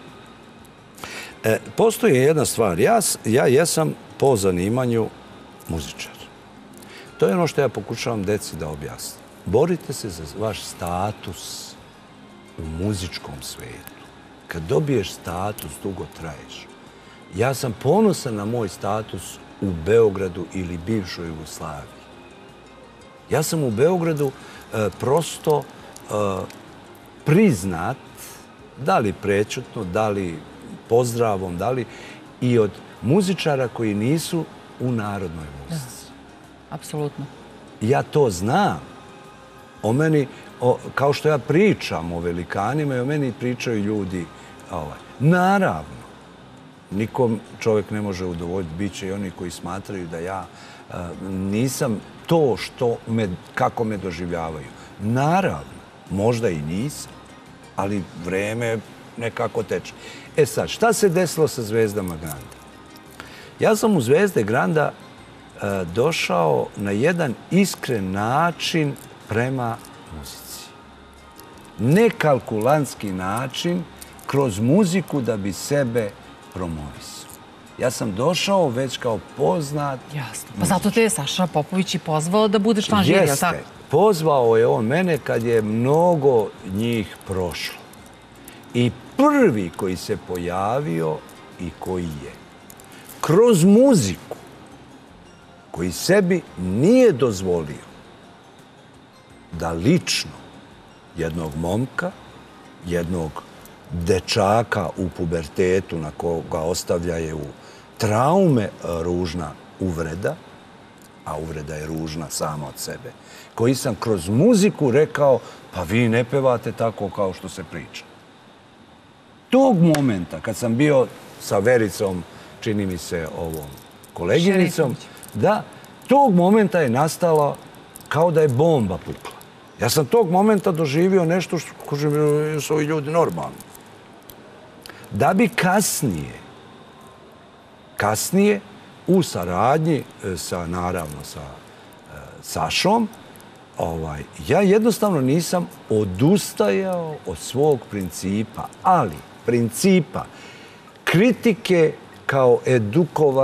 Postoji jedna stvar. Ja jesam po zanimanju muzičar. To je ono što ja pokušavam deci da objasnim. Borite se za vaš status u muzičkom svetu. Kad dobiješ status, dugo traješ. Ja sam ponosan na moj status u Beogradu ili bivšoj Jugoslaviji. Ja sam u Beogradu prosto priznat, da li prečutno, da li pozdravom, da li i od muzičara koji nisu u narodnoj muzici. Apsolutno. Ja to znam. O meni, kao što ja pričam o velikanima, i o meni pričaju ljudi. Naravno, nikom čovjek ne može udovoljiti. Biće i oni koji smatraju da ja nisam to kako me doživljavaju. Naravno, možda i nisam, ali vreme nekako teče. Sad, šta se desilo sa Zvezdama Granda? Ja sam u Zvezde Granda došao na jedan iskren način prema muzici. Nekalkulantski način kroz muziku da bi sebe promovisao. Ja sam došao već kao poznat... Jasno. Pa zato te je Saša Popović i pozvao da budeš član žirije, jel tako? Jeste. Pozvao je on mene kad je mnogo njih prošlo. I prvi koji se pojavio i koji je kroz muziku koji sebi nije dozvolio da lično jednog momka, jednog dečaka u pubertetu na koga ostavljaju traume ružna uvreda, a uvreda je ružna sama od sebe, koji sam kroz muziku rekao, pa vi ne pevate tako kao što se priča. Tog momenta, kad sam bio sa Vericom, čini mi se ovom koleginicom, da, tog momenta je nastalo kao da je bomba pukla. Ja sam tog momenta doživio nešto što su ovi ljudi normalni. Da bi kasnije u saradnji naravno sa Sašom, ja jednostavno nisam odustajao od svog principa, ali principa kritike kao edukovanje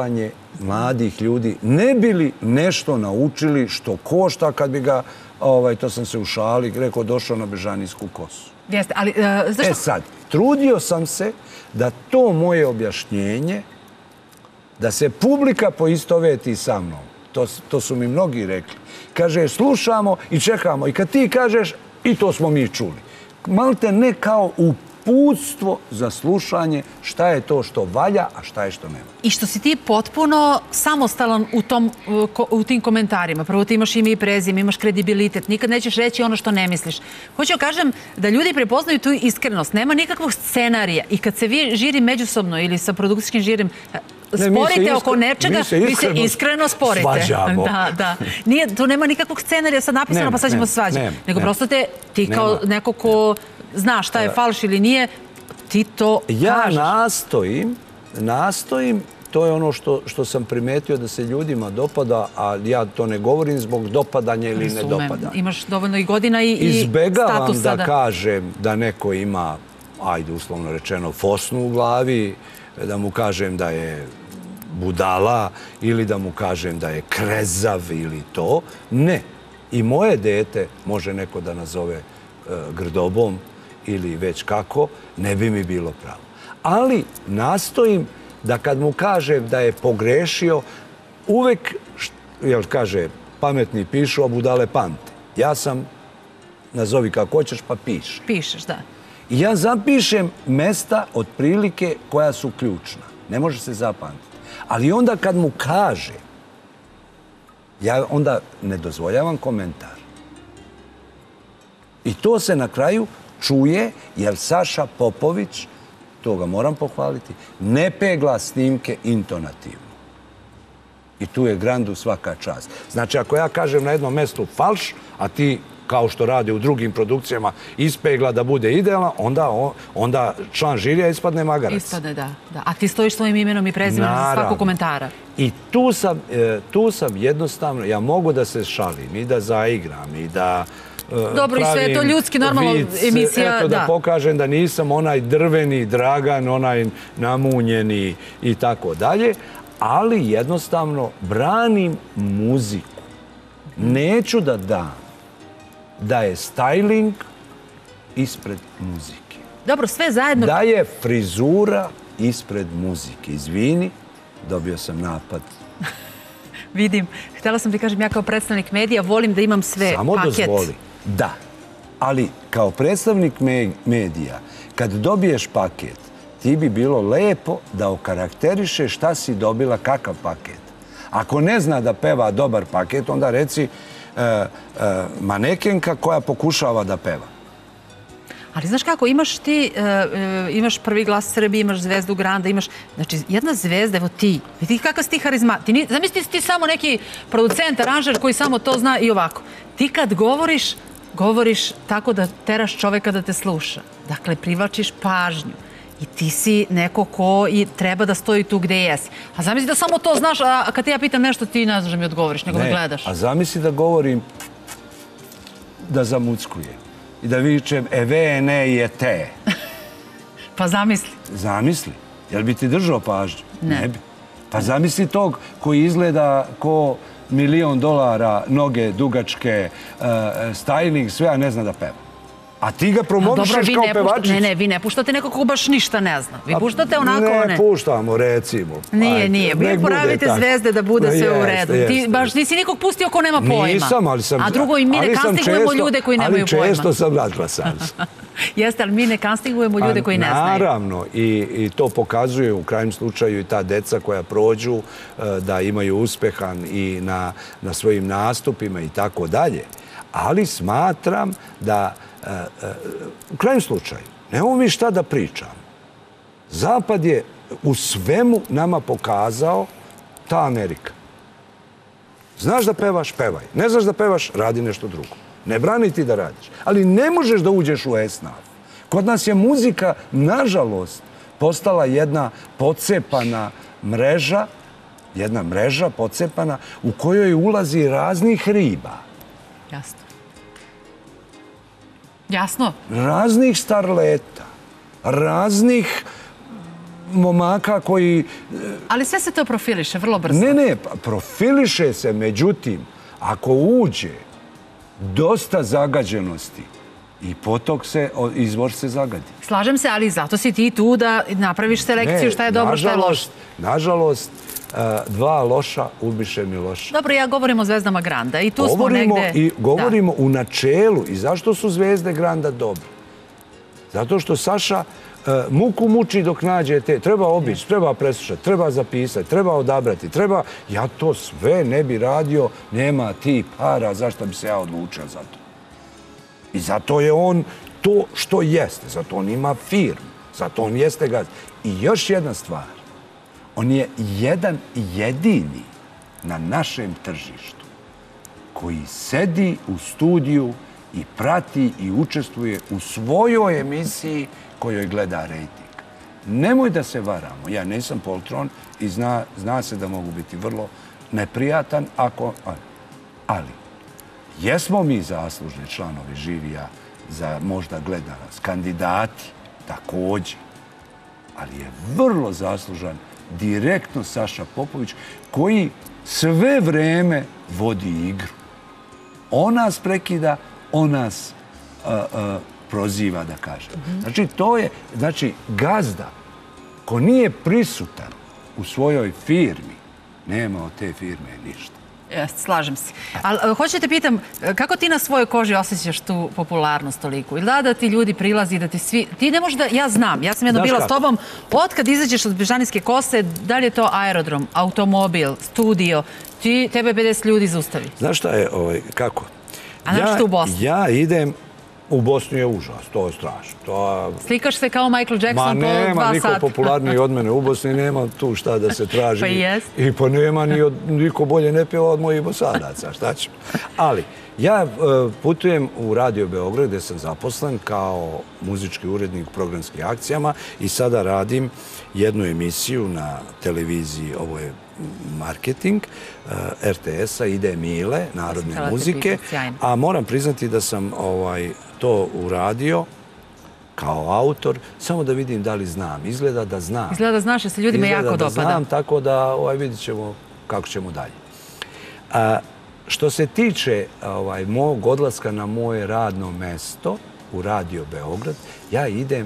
mladih ljudi ne bili nešto naučili što košta kad bi ga, to sam se u šali rekao, došao na bežanijsku kosu. Jeste, ali zašto? Sad, trudio sam se da to moje objašnjenje, da se publika poistoveti sa mnom. To su mi mnogi rekli. Kaže, slušamo i čekamo. I kad ti kažeš, i to smo mi čuli. Malte ne kao uputstvo za slušanje šta je to što valja, a šta je što nema. I što si ti potpuno samostalan u tim komentarima. Prvo ti imaš ime i prezime, imaš kredibilitet, nikad nećeš reći ono što ne misliš. Hoću kažem da ljudi prepoznaju tu iskrenost. Nema nikakvog scenarija i kad se vi žiri međusobno ili sa produkcijskim žirim sporite oko nečega, vi se iskreno sporite. Svađamo. Da. Tu nema nikakvog scenarija sad napisano pa sad ćemo svađati. Nego prosto ti kao neko ko zna šta je falš ili nije, ti to kažeš. Ja nastojim, to je ono što sam primetio da se ljudima dopada, a ja to ne govorim zbog dopadanja ili nedopadanja. Imaš dovoljno i godina i statusa. Izbegavam da kažem da neko ima, ajde uslovno rečeno, fosnu u glavi, da mu kažem da je budala ili da mu kažem da je krezav ili to. Ne. I moje dete može neko da nazove grdobom ili već kako, ne bi mi bilo pravo. Ali nastojim da kad mu kažem da je pogrešio, uvek, jer kaže, pametni pišu, a budale pamte. Ja sam, nazovi kako hoćeš, pa piši. Pišeš, da. I ja zapišem mesta otprilike koja su ključna. Ne može se zapamtiti. Ali onda kad mu kaže, ja onda ne dozvoljavam komentar. I to se na kraju čuje, jer Saša Popović, to ga moram pohvaliti, ne pegla snimke intonativno. I tu je Grandu svaka čast. Znači, ako ja kažem na jednom mestu falš, a ti, kao što rade u drugim produkcijama, ispegla da bude idealna, onda član žirija ispadne magarac. Ispadne, da. A ti stojiš svojim imenom i prezimenom za svakog komentara. I tu sam jednostavno, ja mogu da se šalim i da zaigram i da dobro, i sve je to ljudski, normalno emisija, eto, da pokažem da nisam onaj drveni Dragan, onaj namunjeni i tako dalje, ali jednostavno branim muziku. Neću da dam da je styling ispred muzike. Dobro, sve zajedno. Da je frizura ispred muzike. Izvini, dobio sam napad. Vidim. Htjela sam ti kažem, ja kao predstavnik medija volim da imam sve samo paket. Samo dozvoli. Da. Ali kao predstavnik medija, kad dobiješ paket, ti bi bilo lepo da okarakterišeš šta si dobila, kakav paket. Ako ne zna da peva dobar paket, onda reci manekenka koja pokušava da peva. Ali znaš kako, imaš Prvi glas Srbije, imaš Zvezdu Granda, imaš, znači, jedna zvezda, evo ti, vidi kakav si ti harizma, zamisli si ti samo neki producent, aranžer koji samo to zna i ovako. Ti kad govoriš tako da teraš čoveka da te sluša. Dakle, privlačiš pažnju. I ti si neko ko i treba da stoji tu gde jesi. A zamisli da samo to znaš, a kad ja pitam nešto, ti ne znaš da mi odgovoriš, nego me gledaš. A zamisli da govorim, da zamuckujem. I da vičem ne je te. Pa zamisli. Zamisli. Jel bi ti držao pažnju? Ne bi. Pa zamisli tog koji izgleda ko $1.000.000, noge dugačke, styling, sve, a ne zna da peva. A ti ga promovišeš kao pevačicu. Ne, vi ne puštate neko ko baš ništa ne zna. Vi puštate onako ne puštamo, recimo. Nije. Vi pravite zvezde da bude sve u redu. Ti baš nisi nikog pustio ko nema pojma. Nisam, ali sam... A drugo, i mi ne kastingujemo ljude koji nemaju pojma. Ali često sam nadglasan. Jeste, ali mi ne kastingujemo ljude koji ne znaju. Naravno, i to pokazuje u krajnjem slučaju i ta deca koja prođu da imaju uspehan i na svojim nastupima i tako dalje. Ali smatram da u krajnjem slučaju, nemamo mi šta da pričam. Zapad je u svemu nama pokazao ta Amerika. Znaš da pevaš, pevaj. Ne znaš da pevaš, radi nešto drugo. Ne brani ti da radiš. Ali ne možeš da uđeš u esnav. Kod nas je muzika, nažalost, postala jedna pocepana mreža, pocepana, u kojoj ulazi raznih riba. Jasno. Jasno. Raznih starleta, raznih momaka koji... Ali sve se to profiliše vrlo brzo. Ne, profiliše se, međutim, ako uđe dosta zagađenosti, i potok se, izvor se zagadi. Slažem se, ali zato si ti tu da napraviš selekciju šta je dobro, šta je loše. Nažalost, dva loša ubiše mi loša. Dobro, ja govorim o Zvezdama Granda i tu smo negde... Govorimo u načelu. I zašto su Zvezde Granda dobre? Zato što Saša muku muči dok nađe te. Treba obići, treba preslušati, treba zapisati, treba odabrati, treba... Ja to sve ne bi radio, nema ti para, zašto bi se ja odlučio za to? I zato je on to što jeste, zato on ima firmu, zato on jeste gaz. I još jedna stvar, on je jedan jedini na našem tržištu koji sedi u studiju i prati i učestvuje u svojoj emisiji kojoj gleda rejting. Nemoj da se varamo, ja nisam poltron i zna se da mogu biti vrlo neprijatan, ali jesmo mi zaslužni članovi Živija za možda gledanost, kandidati također, ali je vrlo zaslužan direktno Saša Popović koji sve vreme vodi igru. On nas prekida, on nas proziva, da kažem. Znači, to je, gazda ko nije prisutan u svojoj firmi, nema od te firme ništa. Slažem se. Ali hoćete pitam, kako ti na svojoj koži osjećaš tu popularnost toliko? Ili da ti ljudi prilazi, da ti svi... Ti ne možeš da... Ja znam, ja sam jedno bila s tobom. Otkad izađeš od Bežanijske kose, da li je to aerodrom, automobil, studio, tebe 50 ljudi zaustavi. Znaš šta je, kako? A znaš što u Bosnu? Ja idem... U Bosni je užas, to je strašno. Slikaš se kao Michael Jackson po 2 sata. Ma nema niko popularniji od mene u Bosni, nema tu šta da se traži. Pa jest. I pa nema niko bolje ne pjeva od mojih Bosanaca, šta ćemo. Ali, ja putujem u Radio Beograd gdje sam zaposlen kao muzički urednik u programskim akcijama i sada radim jednu emisiju na televiziji, ovo je marketing RTS-a, ide Mile, narodne muzike, a moram priznati da sam to uradio kao autor, samo da vidim da li znam. Izgleda da znam. Izgleda da znaš, jer se ljudima jako dopada. Izgleda da znam, tako da vidit ćemo kako ćemo dalje. Što se tiče mog odlaska na moje radno mesto u Radio Beograd, ja idem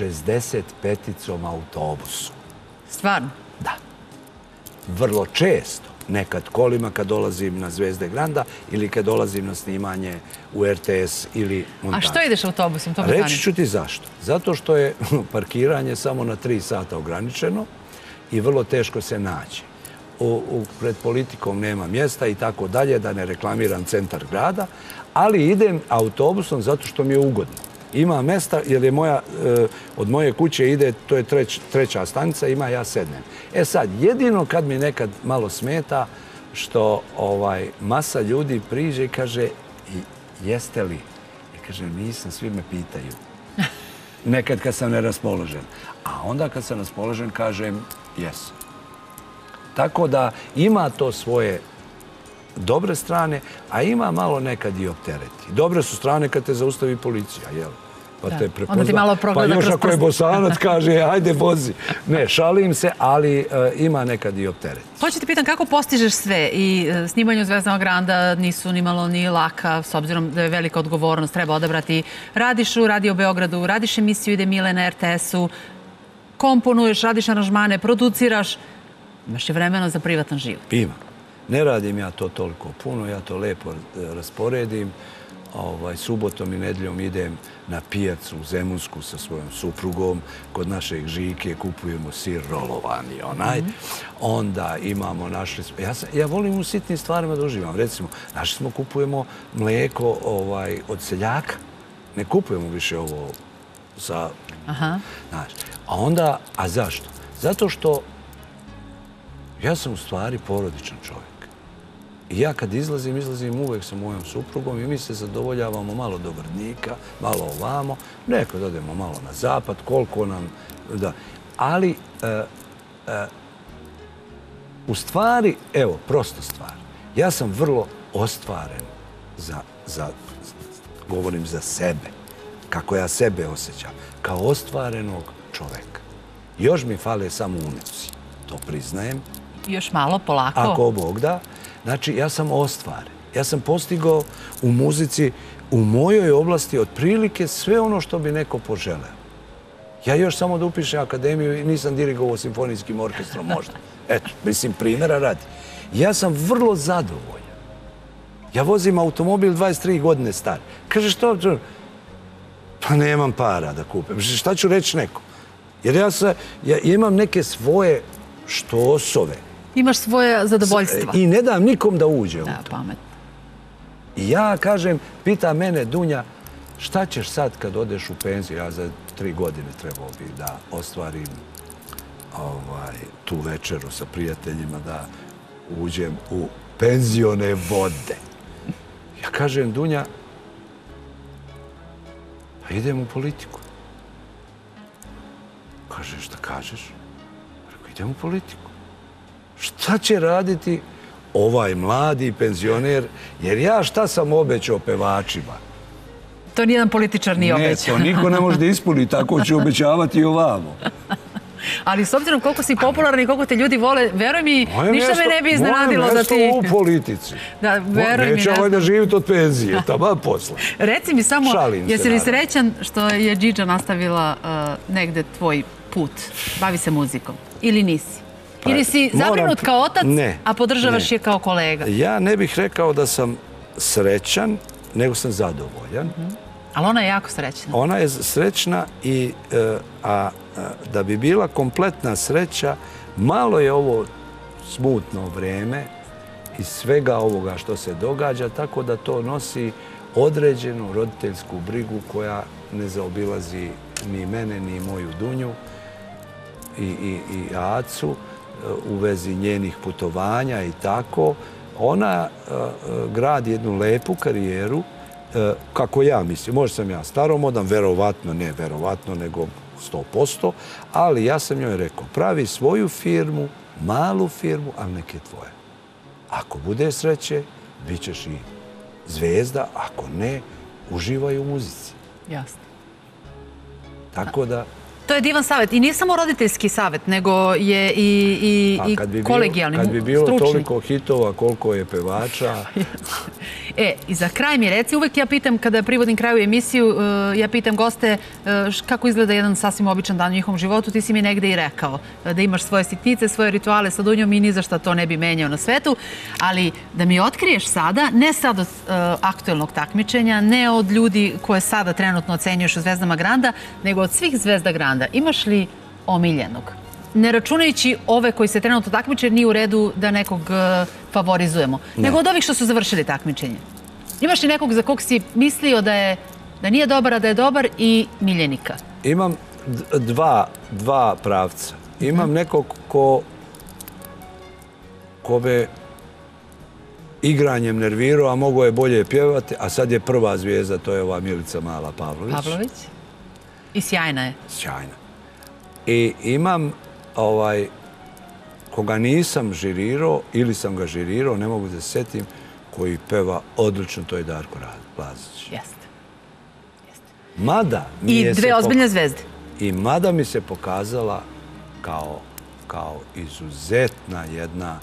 65-icom autobusu. Stvarno? Da. Vrlo često. Nekad kolima kad dolazim na Zvezde Granda ili kad dolazim na snimanje u RTS ili montaž. A što ideš autobusom? Reći ću ti zašto. Zato što je parkiranje samo na 3 sata ograničeno i vrlo teško se naći. Pred politikom nema mjesta i tako dalje, da ne reklamiram centar grada, ali idem autobusom zato što mi je ugodno. Ima mjesta, jer je od moje kuće ide, to je 3. stanica, ja sednem. Sad, jedino kad mi nekad malo smeta, što masa ljudi priđe i kaže, jeste li? I kažem, nisam, svi me pitaju. Nekad kad sam neraspoložen. A onda kad sam raspoložen, kažem, jesam. Tako da ima to svoje dobre strane, a ima malo nekad i optereti. Dobre su strane kad te zaustavi policija, jel? Pa te prepozna. Pa još ako je Bosanac kaže, ajde vozi. Ne, šalim se, ali ima nekad i optereti. Hoću te pitam kako postižeš sve i snimanje u Zvezdama Granda nisu ni malo ni laka, s obzirom da je velika odgovornost, treba odabrati. Radiš u Radio Beogradu, radiš emisiju Ide Mile na RTS-u, komponuješ, radiš aranžmane, produciraš. Imaš je vremena za privatan život? Ima. Ne radim ja to toliko puno, ja to lepo rasporedim. Subotom i nedeljom idem na pijacu u Zemunsku sa svojom suprugom. Kod našeg Žike kupujemo sir rolovani onaj. Onda imamo našli... Ja volim u sitnim stvarima da uživam. Recimo, našli smo, kupujemo mlijeko od seljaka. Ne kupujemo više ovo sa... A onda, a zašto? Zato što ja sam u stvari porodičan čovjek. I ja kad izlazim uvek sa mojom suprugom i mi se zadovoljavamo malo do Vrdnika, malo ovamo, nekad odemo malo na zapad, koliko nam... Ali, u stvari, evo, prosta stvar. Ja sam vrlo ostvaren govorim za sebe, kako ja sebe osjećam, kao ostvarenog čoveka. Još mi fale samo unuci. To priznajem. Još malo, polako. Ako Bog da. Znači, ja sam ostvaren. Ja sam postigao u muzici, u mojoj oblasti, otprilike sve ono što bi neko poželeo. Ja još samo da upišem akademiju i nisam dirigovao simfonijskim orkestrom, možda. Eto, mislim, primjera radi. Ja sam vrlo zadovoljan. Ja vozim automobil 23 godine star. Kaže, što? Pa nemam para da kupim. Šta ću reći neko? Jer ja imam neke svoje štosove. Imaš svoje zadovoljstva. I ne dam nikom da uđe u to. Da, pametno. I ja kažem, pita mene Dunja, šta ćeš sad kad odeš u penziju? Ja za 3 godine trebao bi da ostvarim tu večeru sa prijateljima, da uđem u penzione vode. Ja kažem, Dunja, pa idem u politiku. Kaže, šta kažeš? Rekao, idem u politiku. Šta će raditi ovaj mladi penzioner? Jer ja šta sam obećao pevačima? To nijedan političar nije obećao. Ne, to niko ne može da ispuni, tako će obećavati i ovamo. Ali s obzirom koliko si popularan i koliko te ljudi vole, veruj mi, ništa me ne bi iznenadilo da ti... Moje mjesto u politici. Da, veruj mi. Neće ovaj da živiti od penzije, taman posle. Reci mi samo, jesi li srećan što je Džidža nastavila negde tvoj put? Bavi se muzikom. Ili nisi? Ili si zabrinut kao otac, a podržavaš je kao kolega? Ja ne bih rekao da sam srećan, nego sam zadovoljan. Ali ona je jako srećna. Ona je srećna, a da bi bila kompletna sreća, malo je ovo smutno vrijeme i svega ovoga što se događa, tako da to nosi određenu roditeljsku brigu koja ne zaobilazi ni mene, ni moju Dunju i Acu u vezi njenih putovanja i tako. Ona gradi jednu lepu karijeru, kako ja mislim. Možda sam ja staromodan, verovatno, ne verovatno, nego 100%, ali ja sam njoj rekao, pravi svoju firmu, malu firmu, ali neke tvoje. Ako bude sreće, bit ćeš i zvezda, ako ne, uživaj u muzici. Jasno. Tako da... To je divan savjet. I nije samo roditeljski savjet, nego je i kolegijalni, stručni. Kad bi bilo toliko hitova, koliko je pevača... I za kraj mi reci, uvek ja pitam, kada privodim kraju emisiju, ja pitam goste kako izgleda jedan sasvim običan dan u njihovom životu. Ti si mi negde i rekao da imaš svoje sitnice, svoje rituale sa Dunjom i ni za šta to ne bi menjao na svetu. Ali da mi otkriješ sada, ne sad od aktuelnog takmičenja, ne od ljudi koje sada trenutno ocenjuješ u Zvezdama Granda, nego od svih Zvezda Granda. Imaš li omiljenog? Ne računajući ove koji se trenutno takmiče, nije u redu da nekog favorizujemo. Nego od ovih što su završili takmičenje. Imaš li nekog za kog si mislio da nije dobar, a da je dobar i miljenika? Imam dva pravca. Imam nekog ko me igranjem nervirao, a mogo je bolje pjevati, a sad je prva zvijezda, to je ova Milica Mala Pavlović. Pavlović? I sjajna je. Sjajna. I imam koga nisam žirirao, ili sam ga žirirao, ne mogu da se setim, koji peva odlično, to je Darko Lazić. Jeste. Mada I dve ozbiljne zvezde. I mada mi se pokazala kao izuzetna jedna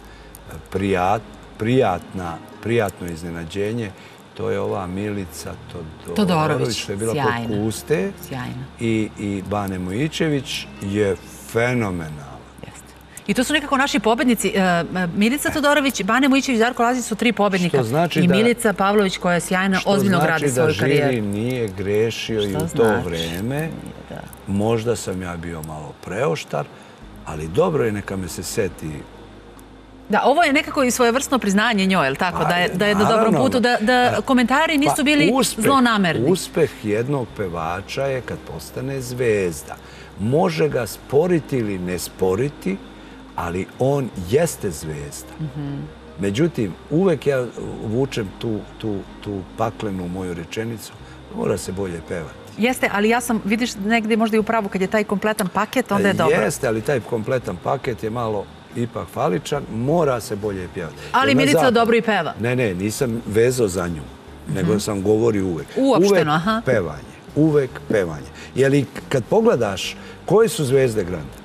prijatno iznenađenje, to je ova Milica Todorović, što je bila kod Kuste. I Bane Mojičević je fenomenalna. I to su nekako naši pobednici. Milica Todorović, Bane Mojičević, Darko Lazić su 3 pobednika. I Milica Pavlović koja je sjajna, ozbiljno gradi svoju karijeru. Što znači da žiri nije grešio i u to vreme. Možda sam ja bio malo preoštar, ali dobro je, neka me se seti. Da, ovo je nekako i svojevrsno priznanje njoj, je li tako? Da je na dobrom putu, da komentari nisu bili zlonamerni. Uspeh jednog pevača je kad postane zvezda. Može ga sporiti ili ne sporiti, ali on jeste zvezda. Međutim, uvek ja vučem tu paklenu moju rečenicu, mora se bolje pevati. Jeste, ali ja sam, vidiš, negdje možda i u pravu, kad je taj kompletan paket, onda je dobro. Jeste, ali taj kompletan paket je malo ipak faličan, mora se bolje pjevati. Ali Milica dobro i peva. Ne, nisam vezao za nju, nego sam govorio uvek. Uopšteno, aha. Uvek pevanje. Jer kad pogledaš koje su Zvezde Granda,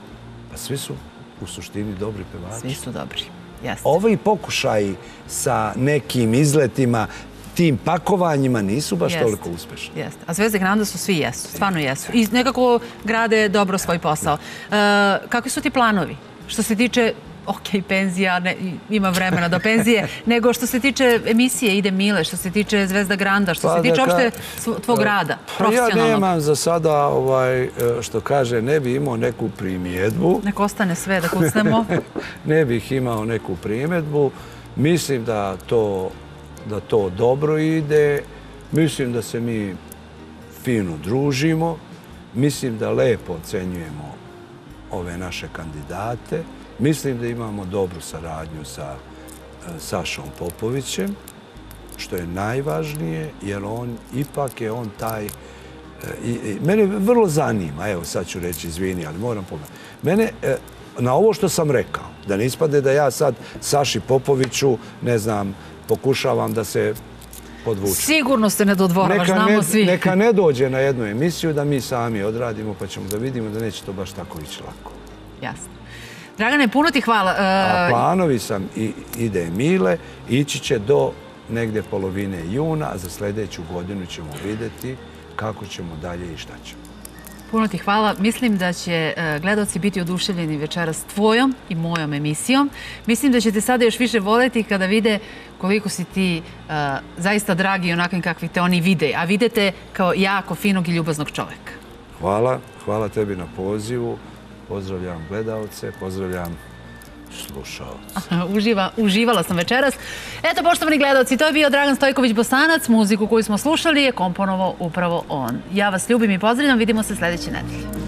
Pa svi su u suštini dobri pevači. Svi su dobri, jeste. Ovi pokušaji sa nekim izletima, tim pakovanjima nisu baš toliko uspešni. Jeste. A Zvezde Granda su svi jesu, stvarno jesu. I nekako grade dobro svoj posao. Kakvi su ti planovi? Što se tiče, penzija, ima vremena do penzije, nego što se tiče emisije Ide Mile, što se tiče Zvezda Granda, što se tiče uopšte tvog rada, profesionalnog. Ja nemam za sada, što kaže, ne bi imao neku primjedbu. Nek ostane sve da kucnemo. Ne bih imao neku primjedbu. Mislim da to dobro ide. Mislim da se mi fino družimo. Mislim da lepo ocenjujemo ove naše kandidate. Mislim da imamo dobru saradnju sa Sašom Popovićem, što je najvažnije, jer ipak je on taj... Mene vrlo zanima, evo sad ću reći, izvini, ali moram pogledati. Mene, na ovo što sam rekao, da ne ispade da ja sad Saši Popoviću, ne znam, pokušavam da se podvučem. Sigurno se ne dodvoravaš, znamo svi. Neka ne dođe na jednu emisiju da mi sami odradimo, pa ćemo da vidimo da neće to baš tako ići lako. Jasno. Dragane, puno ti hvala. A planovi sam Ide Mile, ići će do negde polovine juna, a za sljedeću godinu ćemo vidjeti kako ćemo dalje i šta ćemo. Puno ti hvala. Mislim da će gledalci biti oduševljeni večeras tvojom i mojom emisijom. Mislim da će te sada još više voleti kada vide koliko si ti zaista dragi i onakvim kakvi te oni vide. A vidite kao jako finog i ljubaznog čoveka. Hvala tebi na pozivu. Pozdravljam gledalce, pozdravljam slušalce. Uživala sam večeras. Eto, poštovani gledalci, to je bio Dragan Stojković-Bosanac. Muziku koju smo slušali je komponovao upravo on. Ja vas ljubim i pozdravljam. Vidimo se sljedeće nedelje.